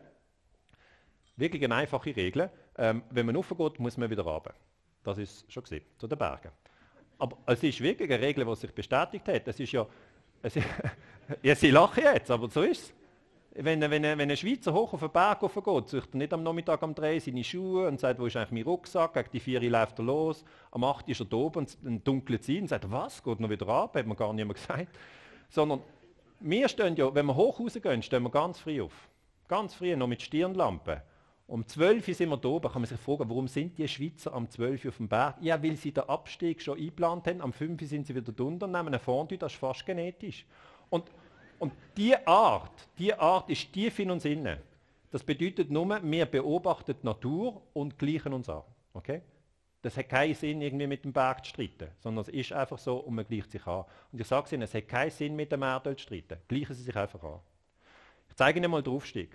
[SPEAKER 1] Wirklich eine einfache Regel. Ähm, wenn man raufgeht, muss man wieder runter. Das ist schon gesehen, zu den Bergen. Aber es ist wirklich eine Regel, die sich bestätigt hat. Es ist ja, es ist, ja, Sie lachen jetzt, aber so ist es. Wenn, wenn, wenn ein Schweizer hoch auf den Berg geht, sucht er nicht am Nachmittag um drei seine Schuhe und sagt, wo ist eigentlich mein Rucksack, gegen die vier läuft er los, am acht ist er da oben und dann dunkelt es ein und sagt, was, geht noch wieder ab, hat mir gar niemand gesagt. Sondern wir stehen ja, wenn wir hoch rausgehen, stehen wir ganz früh auf. Ganz früh, noch mit Stirnlampe. Um zwölf Uhr sind wir da oben, kann man sich fragen, warum sind die Schweizer am zwölf Uhr auf dem Berg? Ja, weil sie den Abstieg schon eingeplant haben, am fünf Uhr sind sie wieder drunter und nehmen einen Fondue, das ist fast genetisch. Und, und diese Art, diese Art ist tief in uns innen. Das bedeutet nur, wir beobachten die Natur und gleichen uns an. Okay? Das hat keinen Sinn, irgendwie mit dem Berg zu streiten, sondern es ist einfach so und man gleicht sich an. Und ich sage Ihnen, es hat keinen Sinn, mit dem Erdöl zu streiten. Gleichen Sie sich einfach an. Ich zeige Ihnen mal den Aufstieg.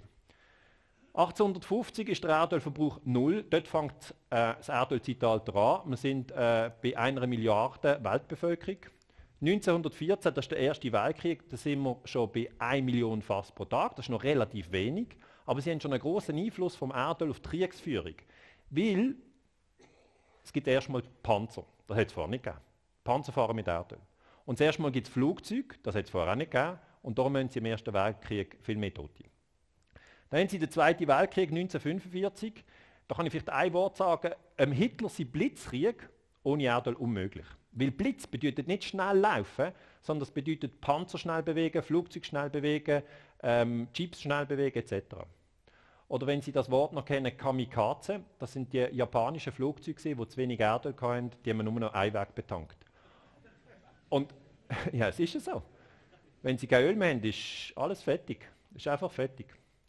[SPEAKER 1] achtzehnhundertfünfzig ist der Erdölverbrauch null. Dort fängt äh, das Erdölzeitalter an. Wir sind äh, bei einer Milliarde Weltbevölkerung. neunzehnhundertvierzehn, das ist der erste Weltkrieg, da sind wir schon bei einer Million Fass pro Tag. Das ist noch relativ wenig. Aber sie haben schon einen grossen Einfluss vom Erdöl auf die Kriegsführung. Weil es gibt erstmal Panzer, das hat es vorher nicht gegeben. Panzer fahren mit Erdöl. Und zuerst mal gibt es Flugzeuge, das hat es vorher auch nicht gegeben. Und darum haben sie im Ersten Weltkrieg viel mehr Tote. Dann haben sie den Zweiten Weltkrieg neunzehnhundertfünfundvierzig. Da kann ich vielleicht ein Wort sagen. Ähm, Hitler sein Blitzkrieg ohne Erdöl unmöglich. Weil Blitz bedeutet nicht schnell laufen, sondern es bedeutet Panzer schnell bewegen, Flugzeuge schnell bewegen, ähm, Jeeps schnell bewegen et cetera. Oder wenn Sie das Wort noch kennen, Kamikaze, das sind die japanischen Flugzeuge, die zu wenig Erdöl hatten, die haben wir nur noch Einweg betankt. Und ja, es ist ja so. Wenn Sie kein Öl mehr haben, ist alles fertig. Ist einfach fertig.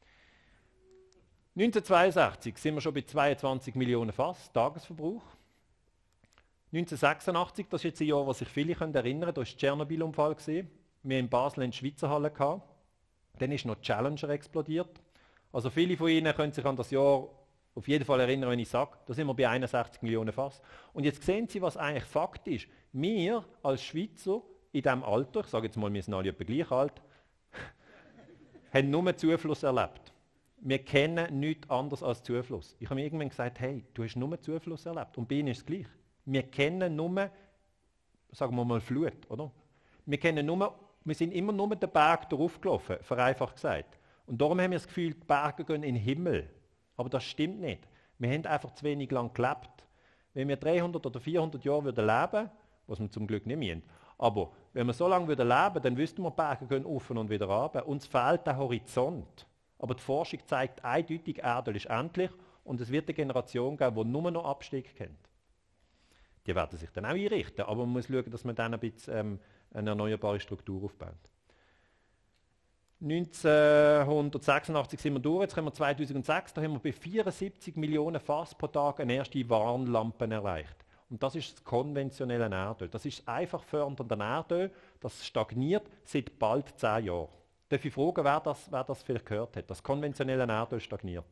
[SPEAKER 1] neunzehnhundertzweiundsechzig sind wir schon bei zweiundzwanzig Millionen Fass, Tagesverbrauch. neunzehnhundertsechsundachtzig, das ist jetzt ein Jahr, das sich viele erinnern können, da war der Tschernobyl-Unfall. Wir haben in Basel in der Schweizer Halle gehabt. Dann ist noch Challenger explodiert. Also viele von Ihnen können sich an das Jahr auf jeden Fall erinnern, wenn ich sage, da sind wir bei einundsechzig Millionen Fass. Und jetzt sehen Sie, was eigentlich Fakt ist. Wir als Schweizer in diesem Alter, ich sage jetzt mal, wir sind alle etwa gleich alt, haben nur Zufluss erlebt. Wir kennen nichts anderes als Zufluss. Ich habe mir irgendwann gesagt, hey, du hast nur Zufluss erlebt. Und bei Ihnen ist es gleich. Wir kennen nur, sagen wir mal, Flut, oder? Wir kennen nur, wir sind immer nur den Berg darauf gelaufen, vereinfacht gesagt. Und darum haben wir das Gefühl, die Berge gehen in den Himmel. Aber das stimmt nicht. Wir haben einfach zu wenig lang gelebt. Wenn wir dreihundert oder vierhundert Jahre würden leben, was wir zum Glück nicht müssen, aber wenn wir so lange würden leben, dann wüssten wir, die Berge gehen auf und wieder runter. Uns fehlt der Horizont. Aber die Forschung zeigt eindeutig, Erdöl ist endlich und es wird eine Generation geben, die nur noch Abstieg kennt. Die werden sich dann auch einrichten, aber man muss schauen, dass man dann ein bisschen ähm, eine erneuerbare Struktur aufbaut. neunzehnhundertsechsundachtzig sind wir durch, jetzt kommen wir zweitausendsechs, da haben wir bei vierundsiebzig Millionen Fass pro Tag eine erste Warnlampe erreicht. Und das ist das konventionelle Erdöl. Das ist das einfach fördernde Erdöl, das stagniert seit bald zehn Jahren. Darf ich fragen, wer das, wer das vielleicht gehört hat? Das konventionelle Erdöl stagniert.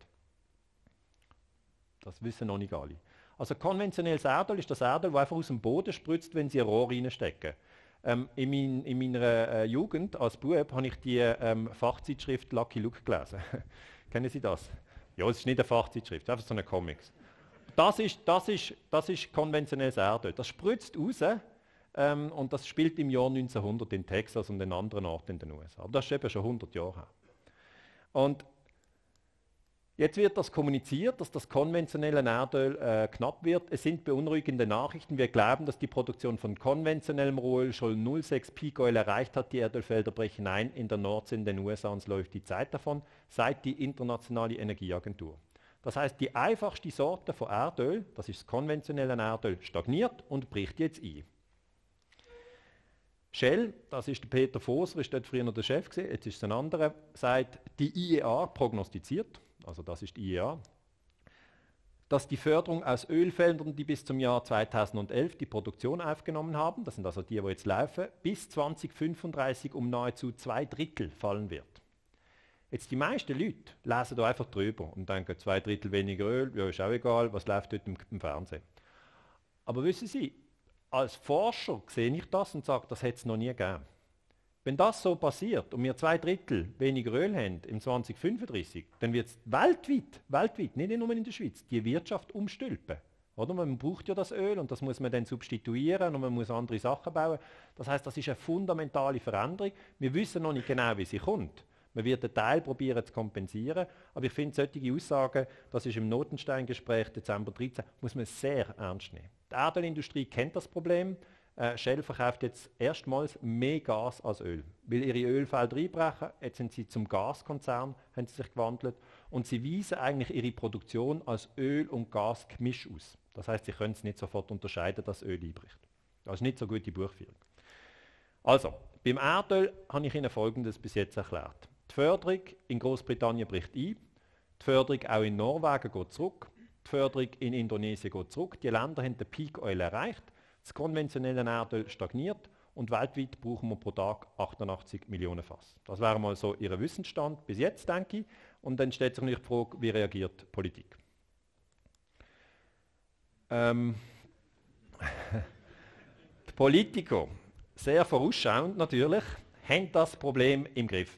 [SPEAKER 1] Das wissen noch nicht alle. Also konventionelles Erdöl ist das Erdöl, das einfach aus dem Boden spritzt, wenn Sie ein Rohr reinstecken. Ähm, in, mein, in meiner äh, Jugend als Bub habe ich die ähm, Fachzeitschrift Lucky Luke gelesen. Kennen Sie das? Ja, es ist nicht eine Fachzeitschrift, einfach so eine Comics. Das ist, das ist, das ist konventionelles Erdöl. Das spritzt raus ähm, und das spielt im Jahr neunzehnhundert in Texas und in anderen Orten in den U S A. Aber das ist eben schon hundert Jahre her. Und jetzt wird das kommuniziert, dass das konventionelle Erdöl äh, knapp wird. Es sind beunruhigende Nachrichten. Wir glauben, dass die Produktion von konventionellem Rohöl schon null Komma sechs Peak Oil erreicht hat. Die Erdölfelder brechen ein in der Nordsee in den U S A und es läuft die Zeit davon, seit die Internationale Energieagentur. Das heißt, die einfachste Sorte von Erdöl, das ist das konventionelle Erdöl, stagniert und bricht jetzt ein. Shell, das ist der Peter Voser, ist dort früher noch der Chef gewesen, jetzt ist es ein anderer, sagt, die I E A prognostiziert, also das ist die I E A, dass die Förderung aus Ölfeldern, die bis zum Jahr zweitausendelf die Produktion aufgenommen haben, das sind also die, die jetzt laufen, bis zweitausendfünfunddreißig um nahezu zwei Drittel fallen wird. Jetzt die meisten Leute lesen da einfach drüber und denken, zwei Drittel weniger Öl, ja ist auch egal, was läuft dort im, im Fernsehen. Aber wissen Sie, als Forscher sehe ich das und sage, das hätte es noch nie gegeben. Wenn das so passiert und wir zwei Drittel weniger Öl haben im zweitausendfünfunddreißig, dann wird es weltweit, weltweit, nicht nur in der Schweiz, die Wirtschaft umstülpen. Oder? Man braucht ja das Öl und das muss man dann substituieren und man muss andere Sachen bauen. Das heißt, das ist eine fundamentale Veränderung. Wir wissen noch nicht genau, wie sie kommt. Man wird einen Teil probieren zu kompensieren, aber ich finde, solche Aussagen, das ist im Notenstein-Gespräch Dezember dreizehn, muss man sehr ernst nehmen. Die Erdölindustrie kennt das Problem. Äh, Shell verkauft jetzt erstmals mehr Gas als Öl, weil ihre Ölfelder einbrechen. Jetzt sind sie zum Gaskonzern, haben sie sich gewandelt und sie weisen eigentlich ihre Produktion als Öl- und Gasgemisch aus. Das heißt, sie können es nicht sofort unterscheiden, dass Öl einbricht. Das ist nicht so gute Buchführung. Also, beim Erdöl habe ich Ihnen Folgendes bis jetzt erklärt. Die Förderung in Großbritannien bricht ein, die Förderung auch in Norwegen geht zurück, die Förderung in Indonesien geht zurück. Die Länder haben den Peak Oil erreicht, das konventionelle Erdöl stagniert und weltweit brauchen wir pro Tag achtundachtzig Millionen Fass. Das wäre mal so Ihr Wissensstand bis jetzt, denke ich. Und dann stellt sich natürlich die Frage, wie reagiert die Politik? Ähm die Politiker, sehr vorausschauend natürlich, haben das Problem im Griff.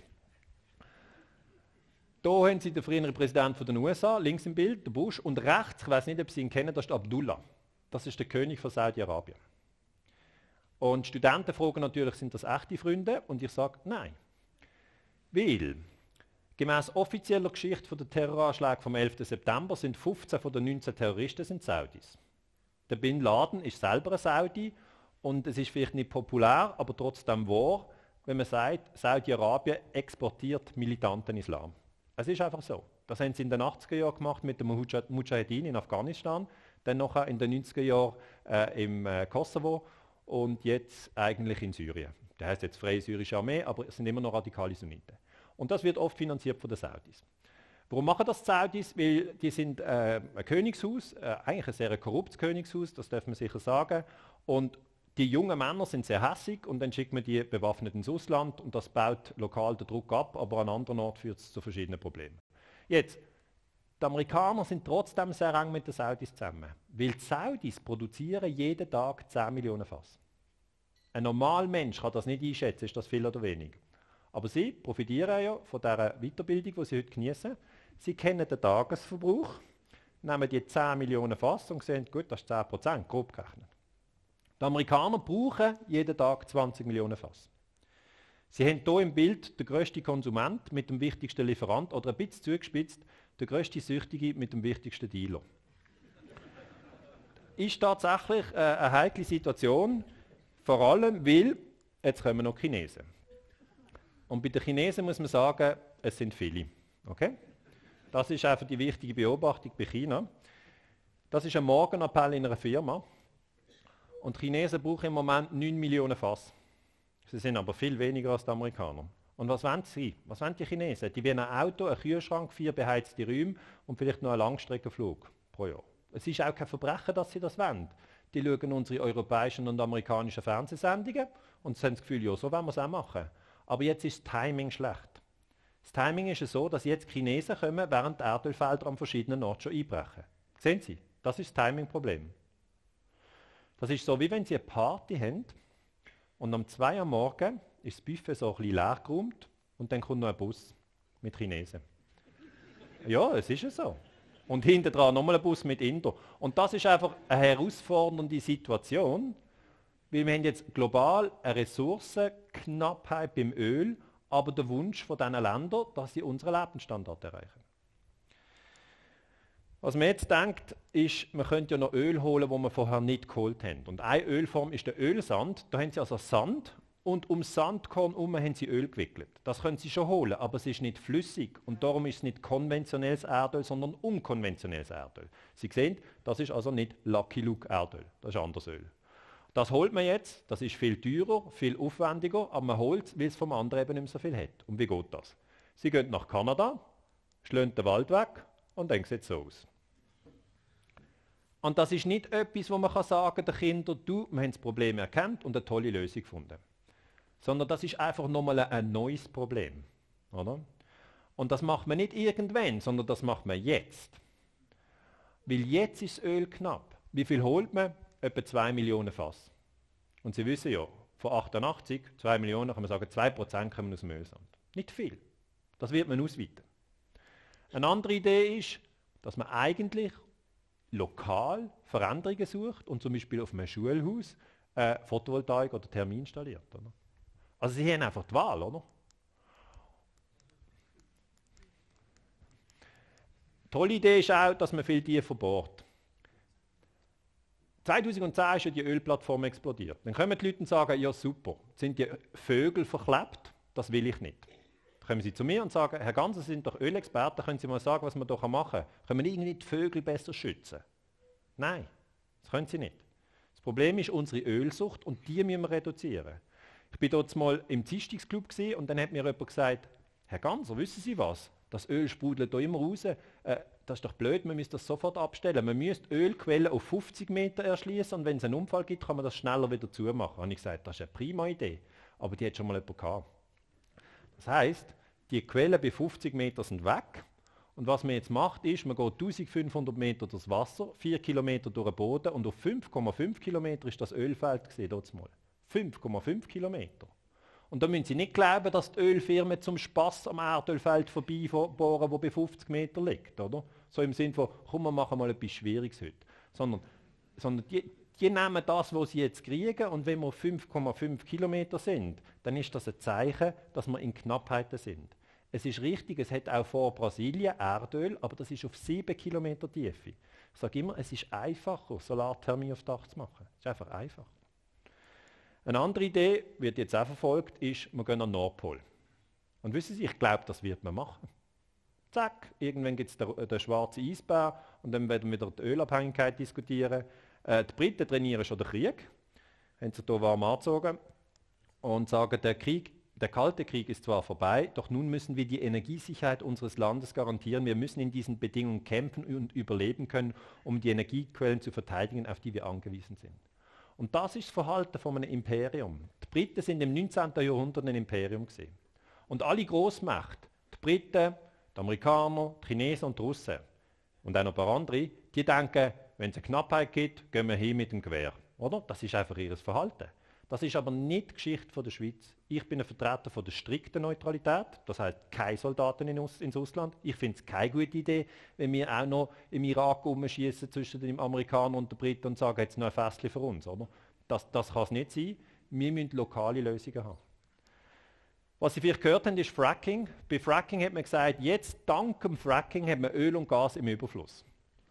[SPEAKER 1] Hier haben Sie den früheren Präsidenten der U S A, links im Bild, der Bush, und rechts, ich weiß nicht, ob Sie ihn kennen, das ist Abdullah. Das ist der König von Saudi-Arabien. Und Studenten fragen natürlich, sind das echte Freunde? Und ich sage, nein. Weil, gemäß offizieller Geschichte der Terroranschläge vom elften September sind fünfzehn von den neunzehn Terroristen sind Saudis. Der Bin Laden ist selber ein Saudi und es ist vielleicht nicht populär, aber trotzdem wahr, wenn man sagt, Saudi-Arabien exportiert militanten Islam. Es ist einfach so. Das haben sie in den achtziger Jahren gemacht mit dem Mujahedin in Afghanistan, dann nachher in den neunziger Jahren äh, im äh, Kosovo und jetzt eigentlich in Syrien. Das heißt jetzt Freie Syrische Armee, aber es sind immer noch radikale Sunniten. Und das wird oft finanziert von den Saudis. Warum machen das die Saudis? Weil die sind äh, ein Königshaus, äh, eigentlich ein sehr korruptes Königshaus, das darf man sicher sagen. Und die jungen Männer sind sehr hässig und dann schickt man die bewaffnet ins Ausland und das baut lokal den Druck ab, aber an anderen Orten führt es zu verschiedenen Problemen. Jetzt, die Amerikaner sind trotzdem sehr eng mit den Saudis zusammen, weil die Saudis produzieren jeden Tag zehn Millionen Fass. Ein normaler Mensch kann das nicht einschätzen, ist das viel oder wenig. Aber sie profitieren ja von dieser Weiterbildung, die sie heute genießen. Sie kennen den Tagesverbrauch, nehmen die zehn Millionen Fass und sehen, gut, das ist zehn Prozent, grob gerechnet. Die Amerikaner brauchen jeden Tag zwanzig Millionen Fass. Sie haben hier im Bild den grössten Konsument mit dem wichtigsten Lieferant oder ein bisschen zugespitzt, der grösste Süchtige mit dem wichtigsten Dealer. ist tatsächlich äh, eine heikle Situation, vor allem weil, jetzt kommen noch Chinesen. Und bei den Chinesen muss man sagen, es sind viele. Okay? Das ist einfach die wichtige Beobachtung bei China. Das ist ein Morgenappell in einer Firma. Und die Chinesen brauchen im Moment neun Millionen Fass. Sie sind aber viel weniger als die Amerikaner. Und was wollen sie? Was wollen die Chinesen? Die wollen ein Auto, einen Kühlschrank, vier beheizte Räume und vielleicht noch einen Langstreckenflug pro Jahr. Es ist auch kein Verbrechen, dass sie das wollen. Die schauen unsere europäischen und amerikanischen Fernsehsendungen und haben das Gefühl, ja, so wollen wir es auch machen. Aber jetzt ist das Timing schlecht. Das Timing ist so, dass jetzt Chinesen kommen, während die Erdölfelder an verschiedenen Orten schon einbrechen. Sehen Sie? Das ist das Timing-Problem. Das ist so, wie wenn Sie eine Party haben und um zwei Uhr morgens ist das Buffet so ein bisschen leer geräumt und dann kommt noch ein Bus mit Chinesen. Ja, es ist so. Und hinten dran nochmal ein Bus mit Inder. Und das ist einfach eine herausfordernde Situation, weil wir haben jetzt global eine Ressourcenknappheit beim Öl, aber der Wunsch von diesen Ländern, dass sie unseren Lebensstandard erreichen. Was man jetzt denkt, ist, man könnte ja noch Öl holen, das wir vorher nicht geholt haben. Und eine Ölform ist der Ölsand. Da haben sie also Sand und ums Sandkorn herum haben sie Öl gewickelt. Das können sie schon holen, aber es ist nicht flüssig und darum ist es nicht konventionelles Erdöl, sondern unkonventionelles Erdöl. Sie sehen, das ist also nicht Lucky Luke Erdöl, das ist anderes Öl. Das holt man jetzt, das ist viel teurer, viel aufwendiger, aber man holt es, weil es vom anderen eben nicht mehr so viel hat. Und wie geht das? Sie gehen nach Kanada, schlagen den Wald weg und dann sieht es so aus. Und das ist nicht etwas, wo man kann sagen den Kindern, du, wir haben das Problem erkannt und eine tolle Lösung gefunden. Sondern das ist einfach nochmal ein, ein neues Problem. Oder? Und das macht man nicht irgendwann, sondern das macht man jetzt. Weil jetzt ist das Öl knapp. Wie viel holt man? Etwa zwei Millionen Fass. Und Sie wissen ja, von achtundachtzig, zwei Millionen, kann man sagen, zwei Prozent kommen aus dem Ölsand. Nicht viel. Das wird man ausweiten. Eine andere Idee ist, dass man eigentlich lokal Veränderungen sucht und zum Beispiel auf einem Schulhaus äh, Photovoltaik oder Thermie installiert. Oder? Also Sie haben einfach die Wahl, oder? Tolle Idee ist auch, dass man viel tiefer bohrt. zweitausendzehn ist ja die Ölplattform explodiert. Dann kommen die Leute und sagen, ja super, sind die Vögel verklebt? Das will ich nicht. Dann kommen sie zu mir und sagen, Herr Ganser, Sie sind doch Ölexperten, können Sie mal sagen, was wir da machen können? Können wir irgendwie die Vögel besser schützen? Nein, das können Sie nicht. Das Problem ist unsere Ölsucht und die müssen wir reduzieren. Ich war dort mal im Zistungsclub und dann hat mir jemand gesagt, Herr Ganser, wissen Sie was? Das Öl sprudelt da immer raus. Äh, das ist doch blöd, man müsste das sofort abstellen. Man müsste Ölquellen auf fünfzig Meter erschließen und wenn es einen Unfall gibt, kann man das schneller wieder zumachen. Und ich gesagt, das ist eine prima Idee, aber die hat schon mal jemand gehabt. Das heisst, die Quellen bei fünfzig Meter sind weg. Und was man jetzt macht, ist, man geht eintausendfünfhundert Meter durchs Wasser, vier Kilometer durch den Boden und auf fünf Komma fünf Kilometer ist das Ölfeld gesehen, dort mal. fünf Komma fünf Kilometer. Und da müssen Sie nicht glauben, dass die Ölfirmen zum Spass am Erdölfeld vorbeibohren, das bei fünfzig Meter liegt, oder? So im Sinne von, komm, wir machen mal etwas Schwieriges heute. Sondern, sondern die, die nehmen das, was sie jetzt kriegen, und wenn wir fünf Komma fünf Kilometer sind, dann ist das ein Zeichen, dass wir in Knappheiten sind. Es ist richtig, es hat auch vor Brasilien Erdöl, aber das ist auf sieben Kilometer Tiefe. Ich sage immer, es ist einfacher, Solarthermie aufs Dach zu machen. Es ist einfach einfach. Eine andere Idee, wird jetzt auch verfolgt, ist, wir gehen an den Nordpol. Und wissen Sie, ich glaube, das wird man machen. Zack, irgendwann gibt es den, den schwarzen Eisbär und dann werden wir wieder die Ölabhängigkeit diskutieren. Äh, die Briten trainieren schon den Krieg, haben sich hier warm angezogen und sagen, der Krieg, der Kalte Krieg ist zwar vorbei, doch nun müssen wir die Energiesicherheit unseres Landes garantieren. Wir müssen in diesen Bedingungen kämpfen und überleben können, um die Energiequellen zu verteidigen, auf die wir angewiesen sind. Und das ist das Verhalten von einem Imperium. Die Briten sind im neunzehnten Jahrhundert ein Imperium gewesen. Und alle Großmächte, die Briten, die Amerikaner, die Chinesen und die Russen und auch noch ein paar andere, die denken, wenn es eine Knappheit gibt, gehen wir hin mit dem Gewehr. Oder? Das ist einfach ihr Verhalten. Das ist aber nicht die Geschichte von der Schweiz. Ich bin ein Vertreter von der strikten Neutralität, das heißt keine Soldaten in Us- ins Ausland. Ich finde es keine gute Idee, wenn wir auch noch im Irak rumschießen zwischen den Amerikanern und den Briten und sagen, jetzt noch ein Fässchen für uns. Oder? Das, das kann es nicht sein. Wir müssen lokale Lösungen haben. Was Sie vielleicht gehört haben, ist Fracking. Bei Fracking hat man gesagt, jetzt dank dem Fracking hat man Öl und Gas im Überfluss.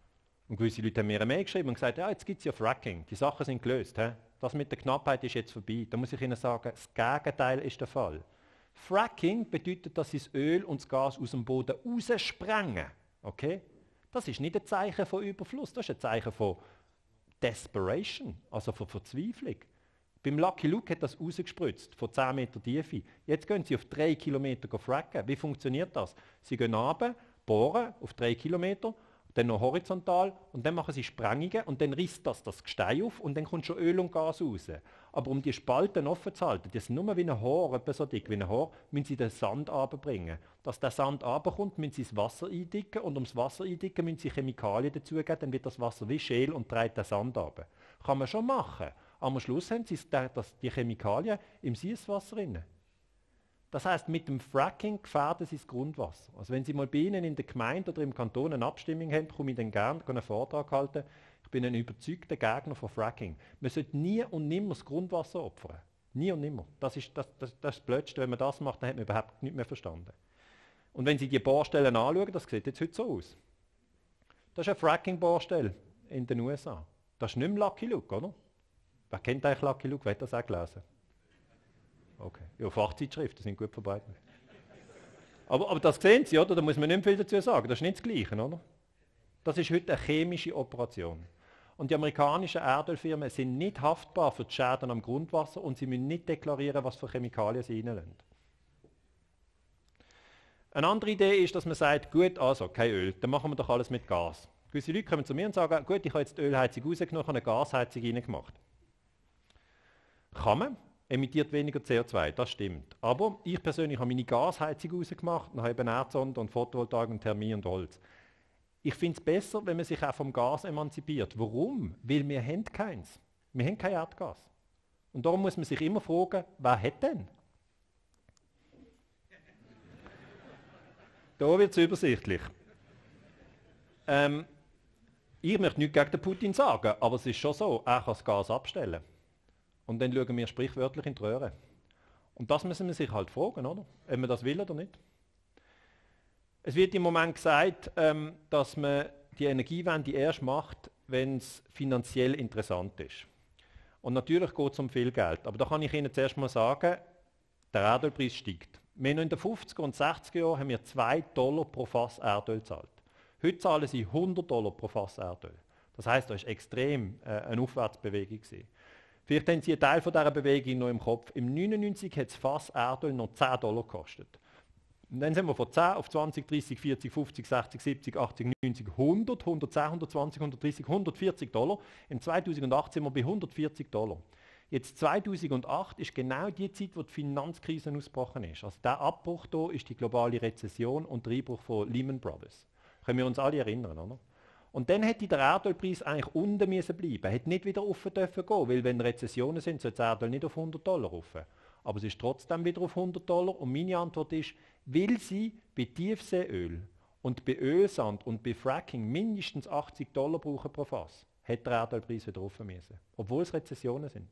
[SPEAKER 1] Und gewisse Leute haben mir eine Mail geschrieben und gesagt, ja, jetzt gibt es ja Fracking, die Sachen sind gelöst. He? Das mit der Knappheit ist jetzt vorbei. Da muss ich Ihnen sagen, das Gegenteil ist der Fall. Fracking bedeutet, dass sie das Öl und das Gas aus dem Boden raussprengen. Okay? Das ist nicht ein Zeichen von Überfluss, das ist ein Zeichen von Desperation, also von Verzweiflung. Beim Lucky Luke hat das rausgespritzt, von zehn Meter Tiefe. Jetzt gehen sie auf drei Kilometer fracken. Wie funktioniert das? Sie gehen runter, bohren auf drei Kilometer, dann noch horizontal und dann machen sie Sprengungen und dann risst das das Gestein auf und dann kommt schon Öl und Gas raus. Aber um die Spalten offen zu halten, die sind nur wie ein Haar, etwa so dick wie ein Haar, müssen sie den Sand runterbringen. Dass der Sand runterkommt, müssen sie das Wasser eindicken und um das Wasser eindicken, müssen sie Chemikalien dazugeben, dann wird das Wasser wie Schäl und treibt den Sand runter. Kann man schon machen, aber am Schluss haben sie die Chemikalien im Süßwasser drin. Das heisst, mit dem Fracking gefährden sie das Grundwasser. Also wenn Sie mal bei Ihnen in der Gemeinde oder im Kanton eine Abstimmung haben, komme ich dann gerne einen Vortrag halten. Ich bin ein überzeugter Gegner von Fracking. Man sollte nie und nimmer das Grundwasser opfern. Nie und nimmer. Das ist das, das, das, das Blödste. Wenn man das macht, dann hat man überhaupt nichts mehr verstanden. Und wenn Sie die Bohrstellen anschauen, das sieht jetzt heute so aus. Das ist eine Fracking-Bohrstelle in den U S A. Das ist nicht mehr Lucky Luke, oder? Wer kennt eigentlich Lucky Luke? Wer hat das auch gelesen? Okay. Ja, Fachzeitschriften sind gut verbreitet. Aber, aber das sehen Sie, oder? Da muss man nicht viel dazu sagen. Das ist nicht das Gleiche, oder? Das ist heute eine chemische Operation. Und die amerikanischen Erdölfirmen sind nicht haftbar für die Schäden am Grundwasser und sie müssen nicht deklarieren, was für Chemikalien sie reinlassen. Eine andere Idee ist, dass man sagt, gut, also kein Öl, dann machen wir doch alles mit Gas. Gewisse Leute kommen zu mir und sagen, gut, ich habe jetzt die Ölheizung rausgenommen, ich habe eine Gasheizung reingemacht. Kann man. Emittiert weniger C O zwei, das stimmt. Aber ich persönlich habe meine Gasheizung rausgemacht und habe eben Erdsonde und Photovoltaik und Thermie und Holz. Ich finde es besser, wenn man sich auch vom Gas emanzipiert. Warum? Weil wir haben keins. Wir haben kein Erdgas. Und darum muss man sich immer fragen, wer hat denn? Da wird es übersichtlich. Ähm, ich möchte nichts gegen den Putin sagen, aber es ist schon so, er kann das Gas abstellen. Und dann schauen wir sprichwörtlich in die Röhre. Und das müssen wir sich halt fragen, oder? Ob man das will oder nicht. Es wird im Moment gesagt, ähm, dass man die Energiewende erst macht, wenn es finanziell interessant ist. Und natürlich geht es um viel Geld. Aber da kann ich Ihnen zuerst mal sagen, der Erdölpreis steigt. Wir haben in den fünfziger und sechziger Jahren haben wir zwei Dollar pro Fass Erdöl gezahlt. Heute zahlen sie hundert Dollar pro Fass Erdöl. Das heisst, da ist extrem äh, eine Aufwärtsbewegung gewesen. Vielleicht haben Sie einen Teil von dieser Bewegung noch im Kopf. Im neunundneunzig hat das Fass Erdöl noch zehn Dollar gekostet. Und dann sind wir von zehn auf zwanzig, dreißig, vierzig, fünfzig, sechzig, siebzig, achtzig, neunzig, hundert, hundertzehn, hundertzwanzig, hundertdreißig, hundertvierzig Dollar. Im zweitausendacht sind wir bei hundertvierzig Dollar. Jetzt zweitausendacht ist genau die Zeit, wo die Finanzkrise ausgebrochen ist. Also der Abbruch hier ist die globale Rezession und der Einbruch von Lehman Brothers. Können wir uns alle erinnern, oder? Und dann hätte der Erdölpreis eigentlich unten müssen bleiben, hätte nicht wieder rauf dürfen gehen, weil wenn Rezessionen sind, sollte das Erdöl nicht auf hundert Dollar rauf. Aber es ist trotzdem wieder auf hundert Dollar und meine Antwort ist, weil sie bei Tiefseeöl und bei Ölsand und bei Fracking mindestens achtzig Dollar brauchen pro Fass, hätte der Erdölpreis wieder rauf müssen, obwohl es Rezessionen sind.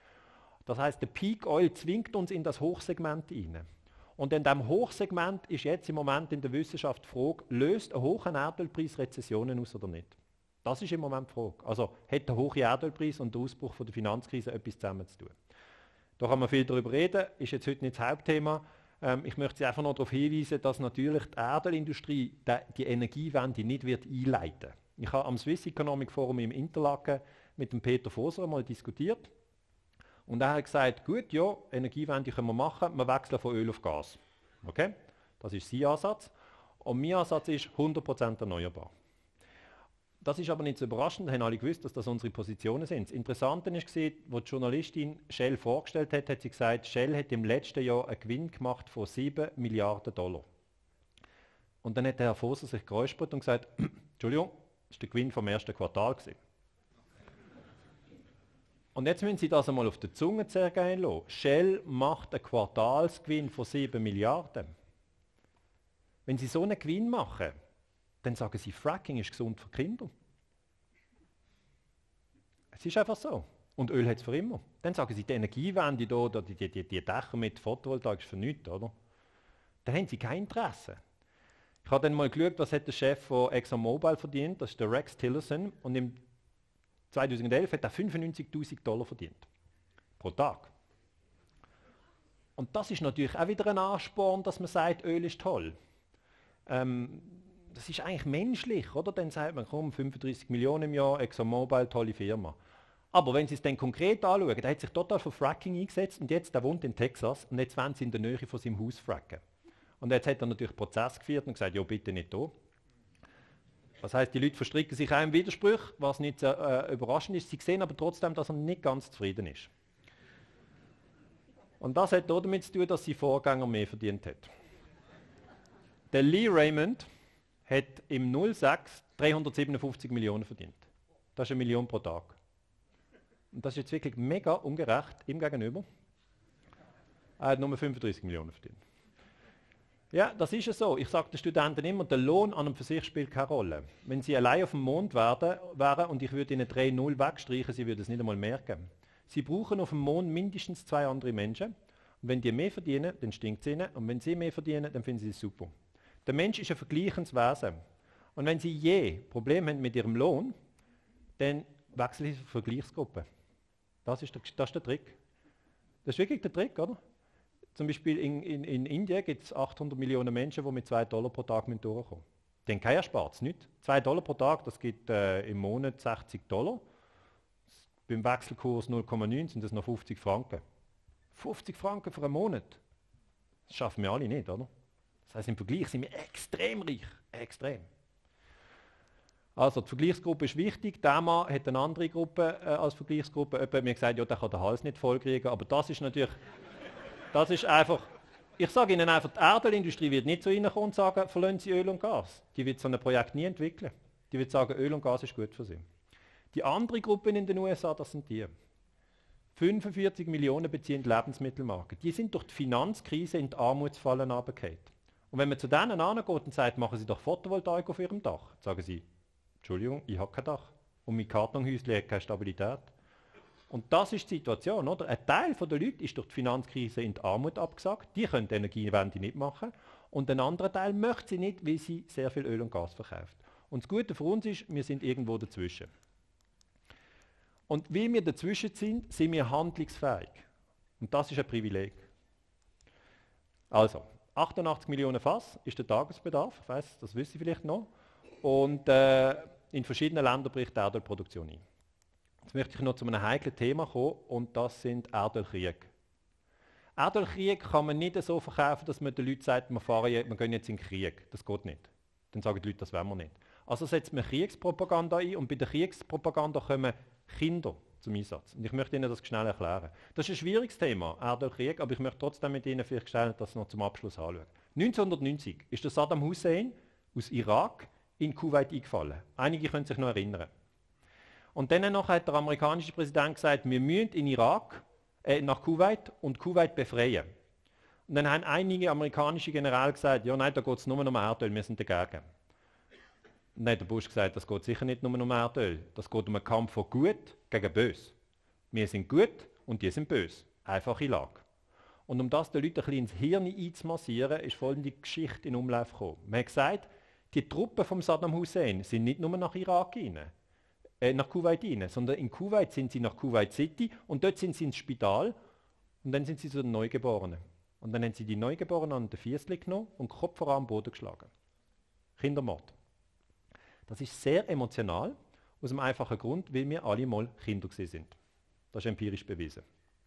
[SPEAKER 1] Das heisst, der Peak Oil zwingt uns in das Hochsegment hinein. Und in diesem Hochsegment ist jetzt im Moment in der Wissenschaft die Frage, löst ein hoher Erdölpreis Rezessionen aus oder nicht? Das ist im Moment die Frage. Also hat der hohe Erdölpreis und der Ausbruch von der Finanzkrise etwas zusammen zu tun? Da kann man viel darüber reden, ist jetzt heute nicht das Hauptthema. Ähm, ich möchte Sie einfach noch darauf hinweisen, dass natürlich die Erdölindustrie die Energiewende nicht wird einleiten wird. Ich habe am Swiss Economic Forum im Interlaken mit dem Peter Foser einmal diskutiert. Und er hat gesagt, gut, ja, Energiewende können wir machen, wir wechseln von Öl auf Gas. Okay? Das ist sein Ansatz. Und mein Ansatz ist hundert Prozent erneuerbar. Das ist aber nicht so überraschend, haben alle gewusst, dass das unsere Positionen sind. Das Interessante war, als die Journalistin Shell vorgestellt hat, hat sie gesagt, Shell hat im letzten Jahr einen Gewinn gemacht von sieben Milliarden Dollar. Und dann hat der Herr Foser sich geräuspert und gesagt, Entschuldigung, das war der Gewinn vom ersten Quartal gewesen. Und jetzt müssen Sie das einmal auf der Zunge zergehen lassen. Shell macht einen Quartalsgewinn von sieben Milliarden. Wenn Sie so einen Gewinn machen, dann sagen Sie, Fracking ist gesund für Kinder. Es ist einfach so. Und Öl hat es für immer. Dann sagen Sie, die Energiewende hier, oder die, die, die Dächer mit Photovoltaik ist für nichts, oder? Dann haben Sie kein Interesse. Ich habe dann mal geschaut, was hat der Chef von ExxonMobil verdient, das ist der Rex Tillerson, und im zweitausendelf hat er fünfundneunzigtausend Dollar verdient. Pro Tag. Und das ist natürlich auch wieder ein Ansporn, dass man sagt, Öl ist toll. Ähm, das ist eigentlich menschlich, oder? Dann sagt man, komm, fünfunddreißig Millionen im Jahr, ExxonMobil, tolle Firma. Aber wenn Sie es dann konkret anschauen, der hat sich total für Fracking eingesetzt und jetzt, der wohnt in Texas und jetzt wollen sie in der Nähe von seinem Haus fracken. Und jetzt hat er natürlich Prozess geführt und gesagt, ja bitte nicht da. Das heisst, die Leute verstricken sich auch im Widerspruch, was nicht so, äh, überraschend ist. Sie sehen aber trotzdem, dass er nicht ganz zufrieden ist. Und das hat damit zu tun, dass sein Vorgänger mehr verdient hat. Der Lee Raymond hat im null sechs dreihundertsiebenundfünfzig Millionen verdient. Das ist eine Million pro Tag. Und das ist jetzt wirklich mega ungerecht ihm gegenüber. Er hat nur fünfunddreißig Millionen verdient. Ja, das ist es so. Ich sage den Studenten immer, der Lohn an und für sich spielt keine Rolle. Wenn sie allein auf dem Mond wären, wären und ich würde ihnen drei null wegstreichen, sie würden es nicht einmal merken. Sie brauchen auf dem Mond mindestens zwei andere Menschen. Und wenn die mehr verdienen, dann stinkt es ihnen. Und wenn sie mehr verdienen, dann finden sie es super. Der Mensch ist ein vergleichendes Wesen. Und wenn sie je Probleme haben mit ihrem Lohn, dann wechseln sie in Vergleichsgruppe. Das ist der, das ist der Trick. Das ist wirklich der Trick, oder? Zum Beispiel in, in, in Indien gibt es achthundert Millionen Menschen, die mit zwei Dollar pro Tag durchkommen. Die haben keinen Erspartes, nicht. zwei Dollar pro Tag, das gibt äh, im Monat sechzig Dollar. Beim Wechselkurs null Komma neun sind das noch fünfzig Franken. fünfzig Franken für einen Monat. Das schaffen wir alle nicht, oder? Das heisst, im Vergleich sind wir extrem reich. Extrem. Also, die Vergleichsgruppe ist wichtig. Der Mann hat eine andere Gruppe äh, als Vergleichsgruppe. Jemand hat mir gesagt, ja, der kann den Hals nicht vollkriegen. Aber das ist natürlich, das ist einfach, ich sage Ihnen einfach, die Erdölindustrie wird nicht zu Ihnen kommen und sagen, verlassen Sie Öl und Gas. Die wird so ein Projekt nie entwickeln. Die wird sagen, Öl und Gas ist gut für Sie. Die andere Gruppe in den U S A, das sind die. fünfundvierzig Millionen beziehen die Lebensmittelmarken. Die sind durch die Finanzkrise in die Armutsfalle runtergefallen. Und wenn man zu denen angeht und sagt, machen Sie doch Photovoltaik auf Ihrem Dach, sagen sie, Entschuldigung, ich habe kein Dach. Und mein Kartonhäuschen hat keine Stabilität. Und das ist die Situation, oder? Ein Teil der Leute ist durch die Finanzkrise in die Armut abgesagt. Die können die Energiewende nicht machen. Und ein anderer Teil möchte sie nicht, weil sie sehr viel Öl und Gas verkauft. Und das Gute für uns ist, wir sind irgendwo dazwischen. Und weil wir dazwischen sind, sind wir handlungsfähig. Und das ist ein Privileg. Also, achtundachtzig Millionen Fass ist der Tagesbedarf, ich weiss, das wissen Sie vielleicht noch. Und äh, in verschiedenen Ländern bricht die Erdölproduktion ein. Jetzt möchte ich noch zu einem heiklen Thema kommen, und das sind Erdölkriege. Erdölkrieg kann man nicht so verkaufen, dass man den Leuten sagt, wir, fahren, wir gehen jetzt in den Krieg. Das geht nicht. Dann sagen die Leute, das wollen wir nicht. Also setzt man Kriegspropaganda ein, und bei der Kriegspropaganda kommen Kinder zum Einsatz. Und ich möchte Ihnen das schnell erklären. Das ist ein schwieriges Thema, Erdölkrieg, aber ich möchte trotzdem mit Ihnen vielleicht schnell das noch zum Abschluss anschauen. neunzehnhundertneunzig ist der Saddam Hussein aus Irak in Kuwait eingefallen. Einige können sich noch erinnern. Und dann noch hat der amerikanische Präsident gesagt, wir müssen in Irak, äh, nach Kuwait und Kuwait befreien. Und dann haben einige amerikanische Generäle gesagt, ja nein, da geht es nur noch um Erdöl, wir sind dagegen. Und dann hat der Bush gesagt, das geht sicher nicht nur um Erdöl, das geht um einen Kampf von Gut gegen Böse. Wir sind gut und die sind böse. Einfache Lage. Und um das den Leuten ein bisschen ins Hirn einzumassieren, ist folgende Geschichte in Umlauf gekommen. Man hat gesagt, die Truppen von Saddam Hussein sind nicht nur nach Irak rein, äh, nach Kuwait rein, sondern in Kuwait sind sie nach Kuwait City und dort sind sie ins Spital und dann sind sie zu den Neugeborenen. Und dann haben sie die Neugeborenen an den Füßchen genommen und Kopf voran am Boden geschlagen. Kindermord. Das ist sehr emotional, aus dem einfachen Grund, weil wir alle mal Kinder gewesen sind. Das ist empirisch bewiesen.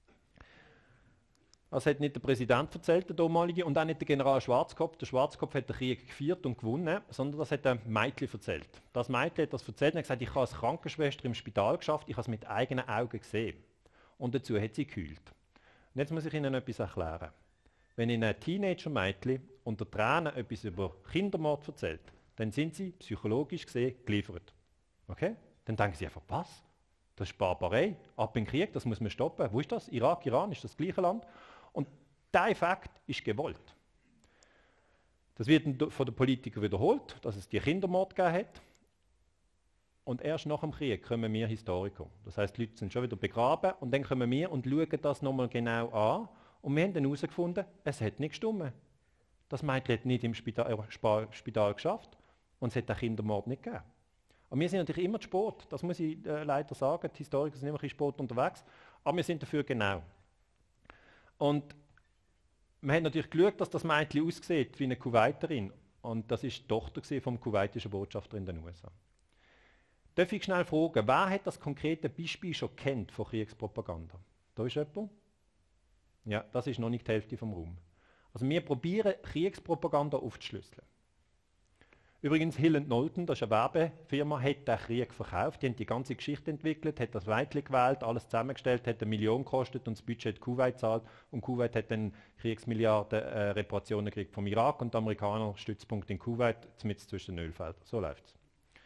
[SPEAKER 1] Das hat nicht der Präsident erzählt, der damalige, und auch nicht der General Schwarzkopf. Der Schwarzkopf hat den Krieg geführt und gewonnen, sondern das hat ein Mädchen erzählt. Das Mädchen hat das erzählt und hat gesagt, ich habe als Krankenschwester im Spital geschafft, ich habe es mit eigenen Augen gesehen. Und dazu hat sie gekühlt. Und jetzt muss ich Ihnen etwas erklären. Wenn Ihnen ein Teenager-Mädchen unter Tränen etwas über Kindermord erzählt, dann sind Sie psychologisch gesehen geliefert. Okay? Dann denken Sie einfach, was? Das ist Barbarei, ab in den Krieg, das muss man stoppen. Wo ist das? Irak, Iran, ist das gleiche Land? Und dieser Effekt ist gewollt. Das wird von den Politikern wiederholt, dass es die Kindermord gegeben hat. Und erst nach dem Krieg kommen wir Historiker. Das heisst, die Leute sind schon wieder begraben und dann kommen wir und schauen das nochmal genau an. Und wir haben dann herausgefunden, es hat nicht gestimmt. Das Mädchen hat nicht im Spital, äh, Spital geschafft und es hat den Kindermord nicht gegeben. Und wir sind natürlich immer zu spät, das muss ich äh, leider sagen, die Historiker sind immer ein bisschen spät unterwegs, aber wir sind dafür genau. Und wir haben natürlich geschaut, dass das Mädchen aussieht wie eine Kuwaiterin. Und das war die Tochter vom kuwaitischen Botschafter in den U S A. Darf ich schnell fragen, wer hat das konkrete Beispiel schon kennt von Kriegspropaganda? Da ist jemand? Ja, das ist noch nicht die Hälfte vom Raum. Also wir probieren Kriegspropaganda aufzuschlüsseln. Übrigens, Hill and Knowlton, das ist eine Werbefirma, hat den Krieg verkauft, die haben die ganze Geschichte entwickelt, hat das Weitli gewählt, alles zusammengestellt, hat eine Million gekostet und das Budget hat Kuwait gezahlt und Kuwait hat dann Kriegsmilliarden äh, Reparationen gekriegt vom Irak und die Amerikaner Stützpunkt in Kuwait, mitten zwischen den Ölfeldern. So läuft es.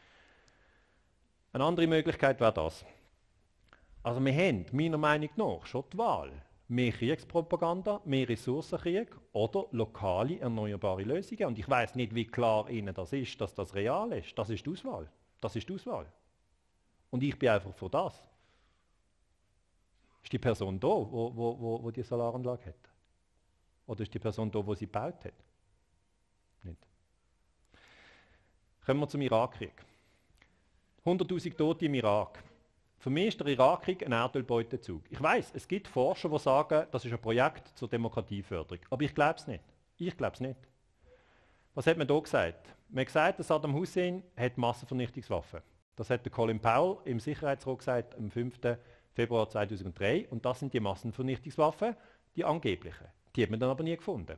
[SPEAKER 1] Eine andere Möglichkeit wäre das. Also wir haben meiner Meinung nach schon die Wahl. Mehr Kriegspropaganda, mehr Ressourcenkrieg oder lokale erneuerbare Lösungen. Und ich weiß nicht, wie klar Ihnen das ist, dass das real ist. Das ist die Auswahl. Das ist die Auswahl. Und ich bin einfach für das. Ist die Person da, wo, wo, wo, wo die Solaranlage hat? Oder ist die Person da, wo sie gebaut hat? Nicht. Kommen wir zum Irakkrieg. hunderttausend Tote im Irak. Für mich ist der Irakkrieg ein Erdölbeutezug. Ich weiß, es gibt Forscher, die sagen, das ist ein Projekt zur Demokratieförderung. Aber ich glaube es nicht. Ich glaube es nicht. Was hat man da gesagt? Man hat gesagt, dass Saddam Hussein hat Massenvernichtungswaffen. Das hat der Colin Powell im Sicherheitsrat gesagt am fünften Februar zweitausenddrei. Und das sind die Massenvernichtungswaffen, die angeblichen. Die hat man dann aber nie gefunden.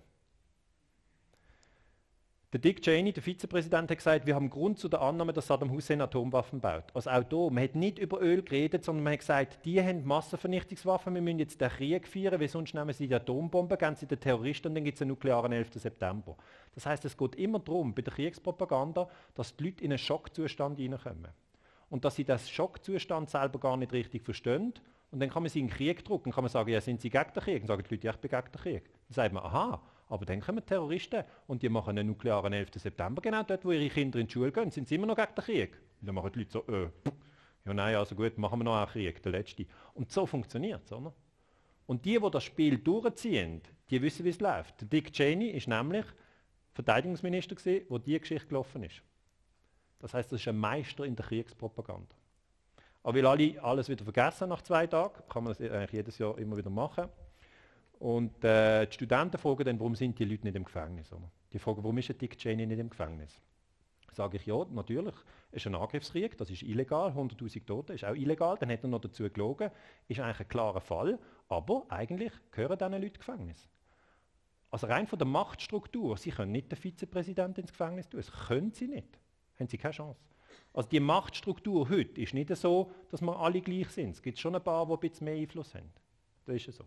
[SPEAKER 1] Der Dick Cheney, der Vizepräsident, hat gesagt, wir haben Grund zu der Annahme, dass Saddam Hussein Atomwaffen baut. Also auch hier, man hat nicht über Öl geredet, sondern man hat gesagt, die haben Massenvernichtungswaffen, wir müssen jetzt den Krieg führen, weil sonst nehmen sie die Atombombe, geben sie den Terroristen und dann gibt es einen nuklearen elften September. Das heisst, es geht immer darum, bei der Kriegspropaganda, dass die Leute in einen Schockzustand hineinkommen. Und dass sie den Schockzustand selber gar nicht richtig verstehen. Und dann kann man sie in den Krieg drücken, kann man sagen, ja, sind sie gegen den Krieg? Dann sagen die Leute, ja, ich bin gegen den Krieg. Dann sagt man, aha, aber dann kommen Terroristen und die machen einen nuklearen elften September, genau dort, wo ihre Kinder in die Schule gehen, sind sie immer noch gegen den Krieg. Und dann machen die Leute so, äh, ja nein, also gut, machen wir noch einen Krieg, der letzte. Und so funktioniert es, oder? Und die, die das Spiel durchziehen, die wissen, wie es läuft. Der Dick Cheney ist nämlich Verteidigungsminister gewesen, wo diese Geschichte gelaufen ist. Das heisst, das ist ein Meister in der Kriegspropaganda. Aber weil alle alles wieder vergessen nach zwei Tagen, kann man das eigentlich jedes Jahr immer wieder machen. Und äh, die Studenten fragen dann, warum sind die Leute nicht im Gefängnis? Oder? Die fragen, warum ist der Dick Cheney nicht im Gefängnis? Sage ich, ja, natürlich, es ist ein Angriffskrieg, das ist illegal, hunderttausend Tote ist auch illegal, dann hat er noch dazu gelogen, ist eigentlich ein klarer Fall, aber eigentlich gehören diesen Leute Gefängnis. Also rein von der Machtstruktur, sie können nicht den Vizepräsidenten ins Gefängnis tun, das können sie nicht, haben sie keine Chance. Also die Machtstruktur heute ist nicht so, dass wir alle gleich sind, es gibt schon ein paar, die ein bisschen mehr Einfluss haben, das ist so.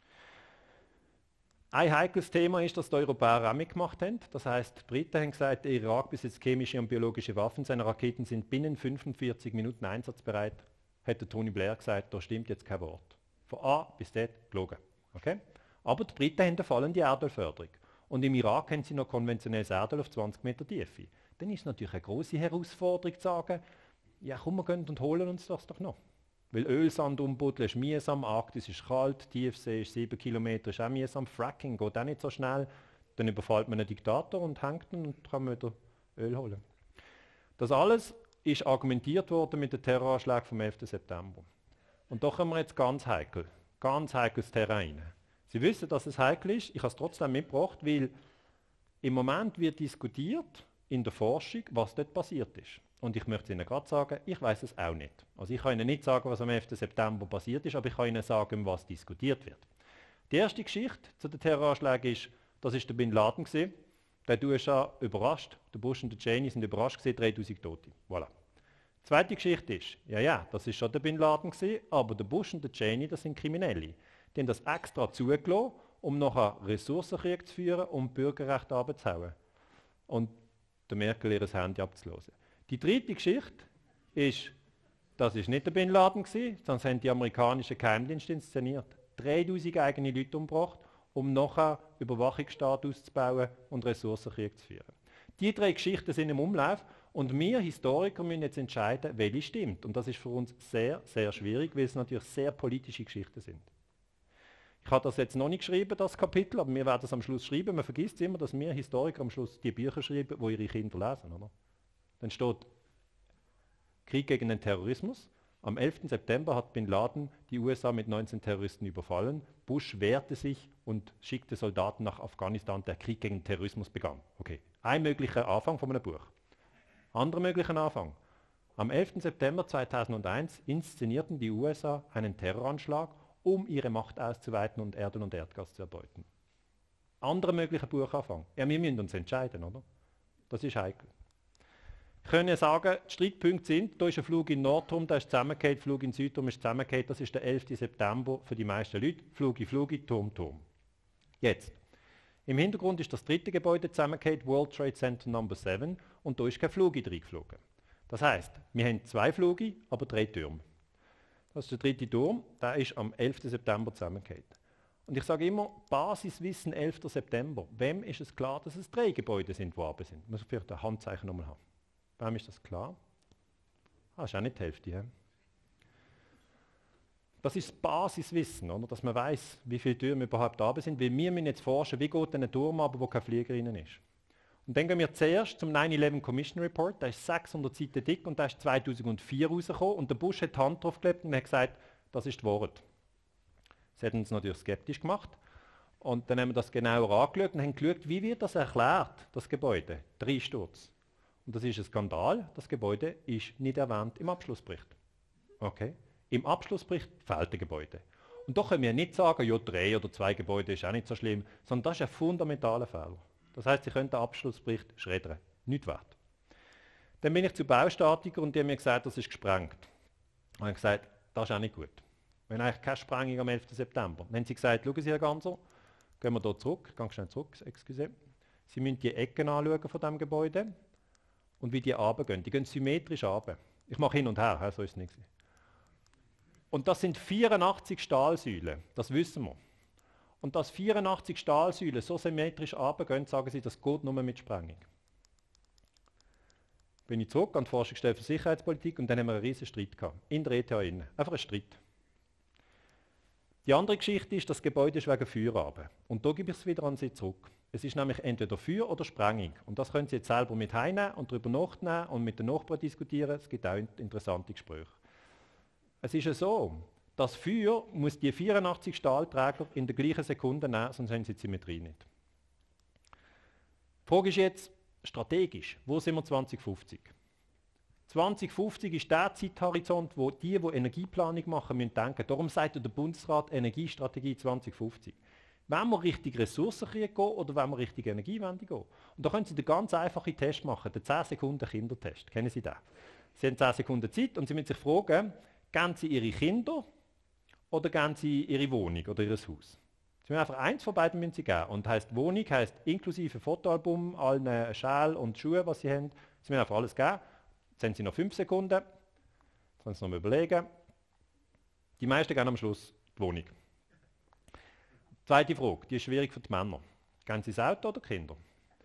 [SPEAKER 1] Ein heikles Thema ist, dass die Europäer auch mitgemacht haben. Das heisst, die Briten haben gesagt, der Irak besitzt chemische und biologische Waffen, seine Raketen sind binnen fünfundvierzig Minuten einsatzbereit. Hat der Tony Blair gesagt, da stimmt jetzt kein Wort. Von A bis Z gelogen. Okay? Aber die Briten haben eine fallende Erdölförderung. Und im Irak haben sie noch konventionelles Erdöl auf zwanzig Meter Tiefe. Dann ist es natürlich eine grosse Herausforderung zu sagen, ja komm, wir gehen und holen uns das doch noch. Weil Ölsand umbuddeln ist mühsam, Arktis ist kalt, Tiefsee ist sieben Kilometer, ist auch mühsam, Fracking geht auch nicht so schnell. Dann überfällt man einen Diktator und hängt ihn und kann wieder Öl holen. Das alles ist argumentiert worden mit dem Terroranschlag vom elften September. Und da kommen wir jetzt ganz heikel, ganz heikles Terrain. Sie wissen, dass es heikel ist, ich habe es trotzdem mitgebracht, weil im Moment wird diskutiert in der Forschung, was dort passiert ist. Und ich möchte Ihnen gerade sagen, ich weiß es auch nicht. Also ich kann Ihnen nicht sagen, was am elften September passiert ist, aber ich kann Ihnen sagen, was diskutiert wird. Die erste Geschichte zu den Terroranschlägen ist, das ist der Bin Laden gewesen. Der U S A überrascht, der Bush und der Cheney sind überrascht gewesen, dreitausend Tote. Voilà. Die zweite Geschichte ist, ja ja, das ist schon der Bin Laden gewesen, aber der Bush und der Cheney, das sind Kriminelle. Die haben das extra zugelassen, um nachher Ressourcenkrieg zu führen, um Bürgerrechte abzuhauen. Und der Merkel ihr Handy abzulösen. Die dritte Geschichte ist, das ist nicht der Bin Laden gewesen, sondern haben die amerikanischen Geheimdienste inszeniert. dreitausend eigene Leute umgebracht, um nachher Überwachungsstaat auszubauen und Ressourcenkrieg zu führen. Die drei Geschichten sind im Umlauf und wir Historiker müssen jetzt entscheiden, welche stimmt. Und das ist für uns sehr, sehr schwierig, weil es natürlich sehr politische Geschichten sind. Ich habe das jetzt noch nicht geschrieben, das Kapitel, aber wir werden es am Schluss schreiben. Man vergisst immer, dass wir Historiker am Schluss die Bücher schreiben, die ihre Kinder lesen. Oder? Dann steht Krieg gegen den Terrorismus. Am elften September hat Bin Laden die U S A mit neunzehn Terroristen überfallen. Bush wehrte sich und schickte Soldaten nach Afghanistan. Der Krieg gegen den Terrorismus begann. Okay, ein möglicher Anfang von einem Buch. Anderer möglicher Anfang. Am elften September zweitausendeins inszenierten die U S A einen Terroranschlag, um ihre Macht auszuweiten und Erden und Erdgas zu erbeuten. Anderer möglicher Buchanfang. Ja, wir müssen uns entscheiden, oder? Das ist heikel. Ich könnte sagen, die Streitpunkte sind, da ist ein Flug in Nordturm, der ist zusammengefallen, Flug in Südturm ist zusammengefallen, das ist der elfte September für die meisten Leute. Flug in Flug in Turm, Turm. Jetzt. Im Hintergrund ist das dritte Gebäude zusammengefallen, World Trade Center Number sieben, und da ist kein Flug reingeflogen. Das heisst, wir haben zwei Flüge, aber drei Türme. Das ist der dritte Turm, der ist am elften September zusammengefallen. Und ich sage immer, Basiswissen elften September. Wem ist es klar, dass es drei Gebäude sind, die runter sind? Ich muss vielleicht ein Handzeichen nochmal haben. Wem ist das klar? Ah, ist auch nicht die Hälfte. He? Das ist das Basiswissen, oder? Dass man weiß, wie viele Türme überhaupt da sind. Weil wir müssen jetzt forschen, wie geht denn ein Turm runter, wo kein Flieger drin ist. Und dann gehen wir zuerst zum nine eleven Commission Report, der ist sechshundert Seiten dick und der ist zweitausendvier rausgekommen. Und der Bush hat die Hand drauf gelegt und hat gesagt, das ist die Wahrheit. Das hat uns natürlich skeptisch gemacht. Und dann haben wir das genauer angeschaut und haben geschaut, wie wird das erklärt, das Gebäude, der Einsturz. Und das ist ein Skandal, das Gebäude ist nicht erwähnt im Abschlussbericht. Okay. Im Abschlussbericht fehlt ein Gebäude. Und da können wir nicht sagen, ja, drei oder zwei Gebäude ist auch nicht so schlimm, sondern das ist ein fundamentaler Fehler. Das heisst, Sie können den Abschlussbericht schreddern. Nicht wert. Dann bin ich zu Baustatiker und die haben mir gesagt, das ist gesprengt. Und ich habe gesagt, das ist auch nicht gut. Wir haben eigentlich keine Sprengung am elften September. Dann haben sie gesagt, schauen Sie, Herr Ganser, gehen wir hier zurück, ganz schnell zurück, excuse. Sie müssen die Ecken anschauen von diesem Gebäude und wie die runtergehen. Die gehen symmetrisch runter. Ich mache hin und her, so ist es nicht. Und das sind vierundachtzig Stahlsäulen, das wissen wir. Und dass vierundachtzig Stahlsäulen so symmetrisch runtergehen, sagen sie, das geht nur mit Sprengung. Bin ich zurück an die Forschungsstelle für Sicherheitspolitik und dann haben wir einen riesen Streit gehabt. In der E T H innen. Einfach ein Streit. Die andere Geschichte ist, das Gebäude ist wegen Feuer runter. Und da gebe ich es wieder an Sie zurück. Es ist nämlich entweder Feuer oder Sprengung. Und das können Sie jetzt selber mit heimnehmen und darüber nachdenken und mit den Nachbarn diskutieren. Es gibt auch interessante Gespräche. Es ist ja so, das Feuer muss die vierundachtzig Stahlträger in der gleichen Sekunde nehmen, sonst haben sie die Symmetrie nicht. Die Frage ist jetzt strategisch, wo sind wir zwanzig fünfzig? zwanzig fünfzig ist der Zeithorizont, wo die, die Energieplanung machen, müssen denken. Darum sagt der Bundesrat Energiestrategie zwanzig fünfzig. Wenn wir Richtung Ressourcenkrieg gehen oder wenn wir Richtung Energiewende gehen. Und da können Sie den ganz einfachen Test machen, den zehn Sekunden Kindertest. Kennen Sie den? Sie haben zehn Sekunden Zeit und Sie müssen sich fragen, geben Sie Ihre Kinder oder geben Sie Ihre Wohnung oder Ihr Haus? Sie müssen einfach eins von beiden müssen Sie geben. Und heisst, Wohnung heisst inklusive Fotoalbum, allen Schäl und Schuhe, was Sie haben. Sie müssen einfach alles geben. Jetzt haben Sie noch fünf Sekunden. Jetzt können Sie noch mal überlegen. Die meisten geben am Schluss die Wohnung. Zweite Frage, die ist schwierig für die Männer. Geben Sie das Auto oder die Kinder?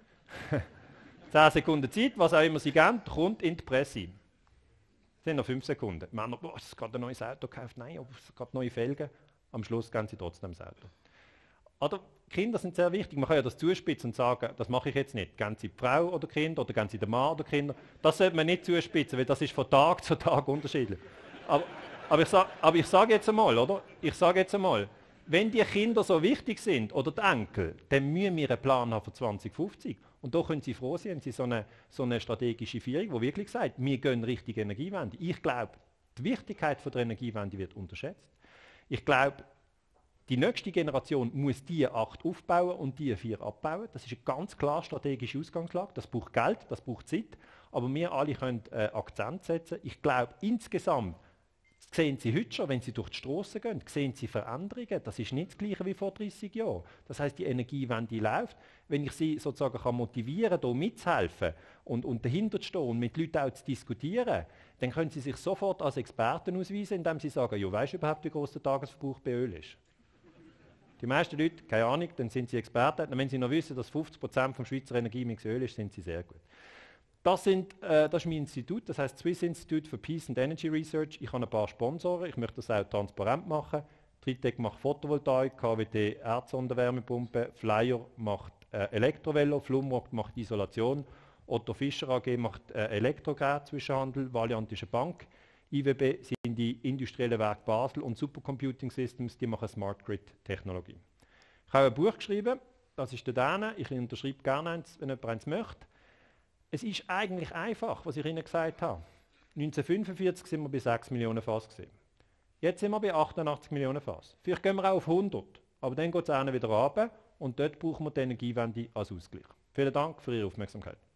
[SPEAKER 1] zehn Sekunden Zeit, was auch immer Sie geben, kommt in die Presse. Es sind noch fünf Sekunden. Die Männer, boah, es ist gerade ein neues Auto gekauft. Nein, aber es sind gerade neue Felgen. Am Schluss geben Sie trotzdem das Auto. Oder Kinder sind sehr wichtig. Man kann ja das zuspitzen und sagen, das mache ich jetzt nicht. Geben Sie die Frau oder Kinder oder geben Sie den Mann oder Kinder. Das sollte man nicht zuspitzen, weil das ist von Tag zu Tag unterschiedlich. Aber, aber ich sage aber ich sag jetzt einmal, oder? Ich sage jetzt einmal, wenn die Kinder so wichtig sind oder die Enkel, dann müssen wir einen Plan haben für zwanzig fünfzig. Und da können Sie froh sein, wenn Sie so eine, so eine strategische Führung, die wirklich sagt, wir gehen Richtung Energiewende. Ich glaube, die Wichtigkeit von der Energiewende wird unterschätzt. Ich glaube, die nächste Generation muss die acht aufbauen und die vier abbauen. Das ist eine ganz klar strategische Ausgangslage. Das braucht Geld, das braucht Zeit. Aber wir alle können äh, Akzent setzen. Ich glaube, insgesamt sehen Sie heute schon, wenn Sie durch die Strassen gehen, sehen Sie Veränderungen. Das ist nicht das Gleiche wie vor dreißig Jahren. Das heisst, die Energiewende läuft. Wenn ich Sie sozusagen kann motivieren kann, hier mitzuhelfen und, und dahinter zu stehen und mit Leuten auch zu diskutieren, dann können Sie sich sofort als Experten ausweisen, indem Sie sagen, ja, weißt du überhaupt, wie groß der Tagesverbrauch bei Öl ist? Die meisten Leute, keine Ahnung, dann sind sie Experten. Und wenn sie noch wissen, dass fünfzig Prozent vom Schweizer Energiemix Öl ist, sind sie sehr gut. Das, sind, äh, das ist mein Institut, das heißt Swiss Institute for Peace and Energy Research. Ich habe ein paar Sponsoren, ich möchte das auch transparent machen. Tritec macht Photovoltaik, K W T Erdsondenwärmepumpe, Flyer macht äh, Elektrovelo, Flumrock macht Isolation, Otto Fischer A G macht äh, Elektrogeräte-Zwischenhandel, Valiant ist eine Bank, I W B sind die industriellen Werke Basel und Supercomputing Systems, die machen Smart Grid Technologie. Ich habe ein Buch geschrieben, das ist der ich unterschreibe gerne eins, wenn jemand eins möchte. Es ist eigentlich einfach, was ich Ihnen gesagt habe. neunzehnhundertfünfundvierzig sind wir bei sechs Millionen Fass gewesen. Jetzt sind wir bei achtundachtzig Millionen Fass. Vielleicht gehen wir auch auf hundert, aber dann geht es wieder runter und dort brauchen wir die Energiewende als Ausgleich. Vielen Dank für Ihre Aufmerksamkeit.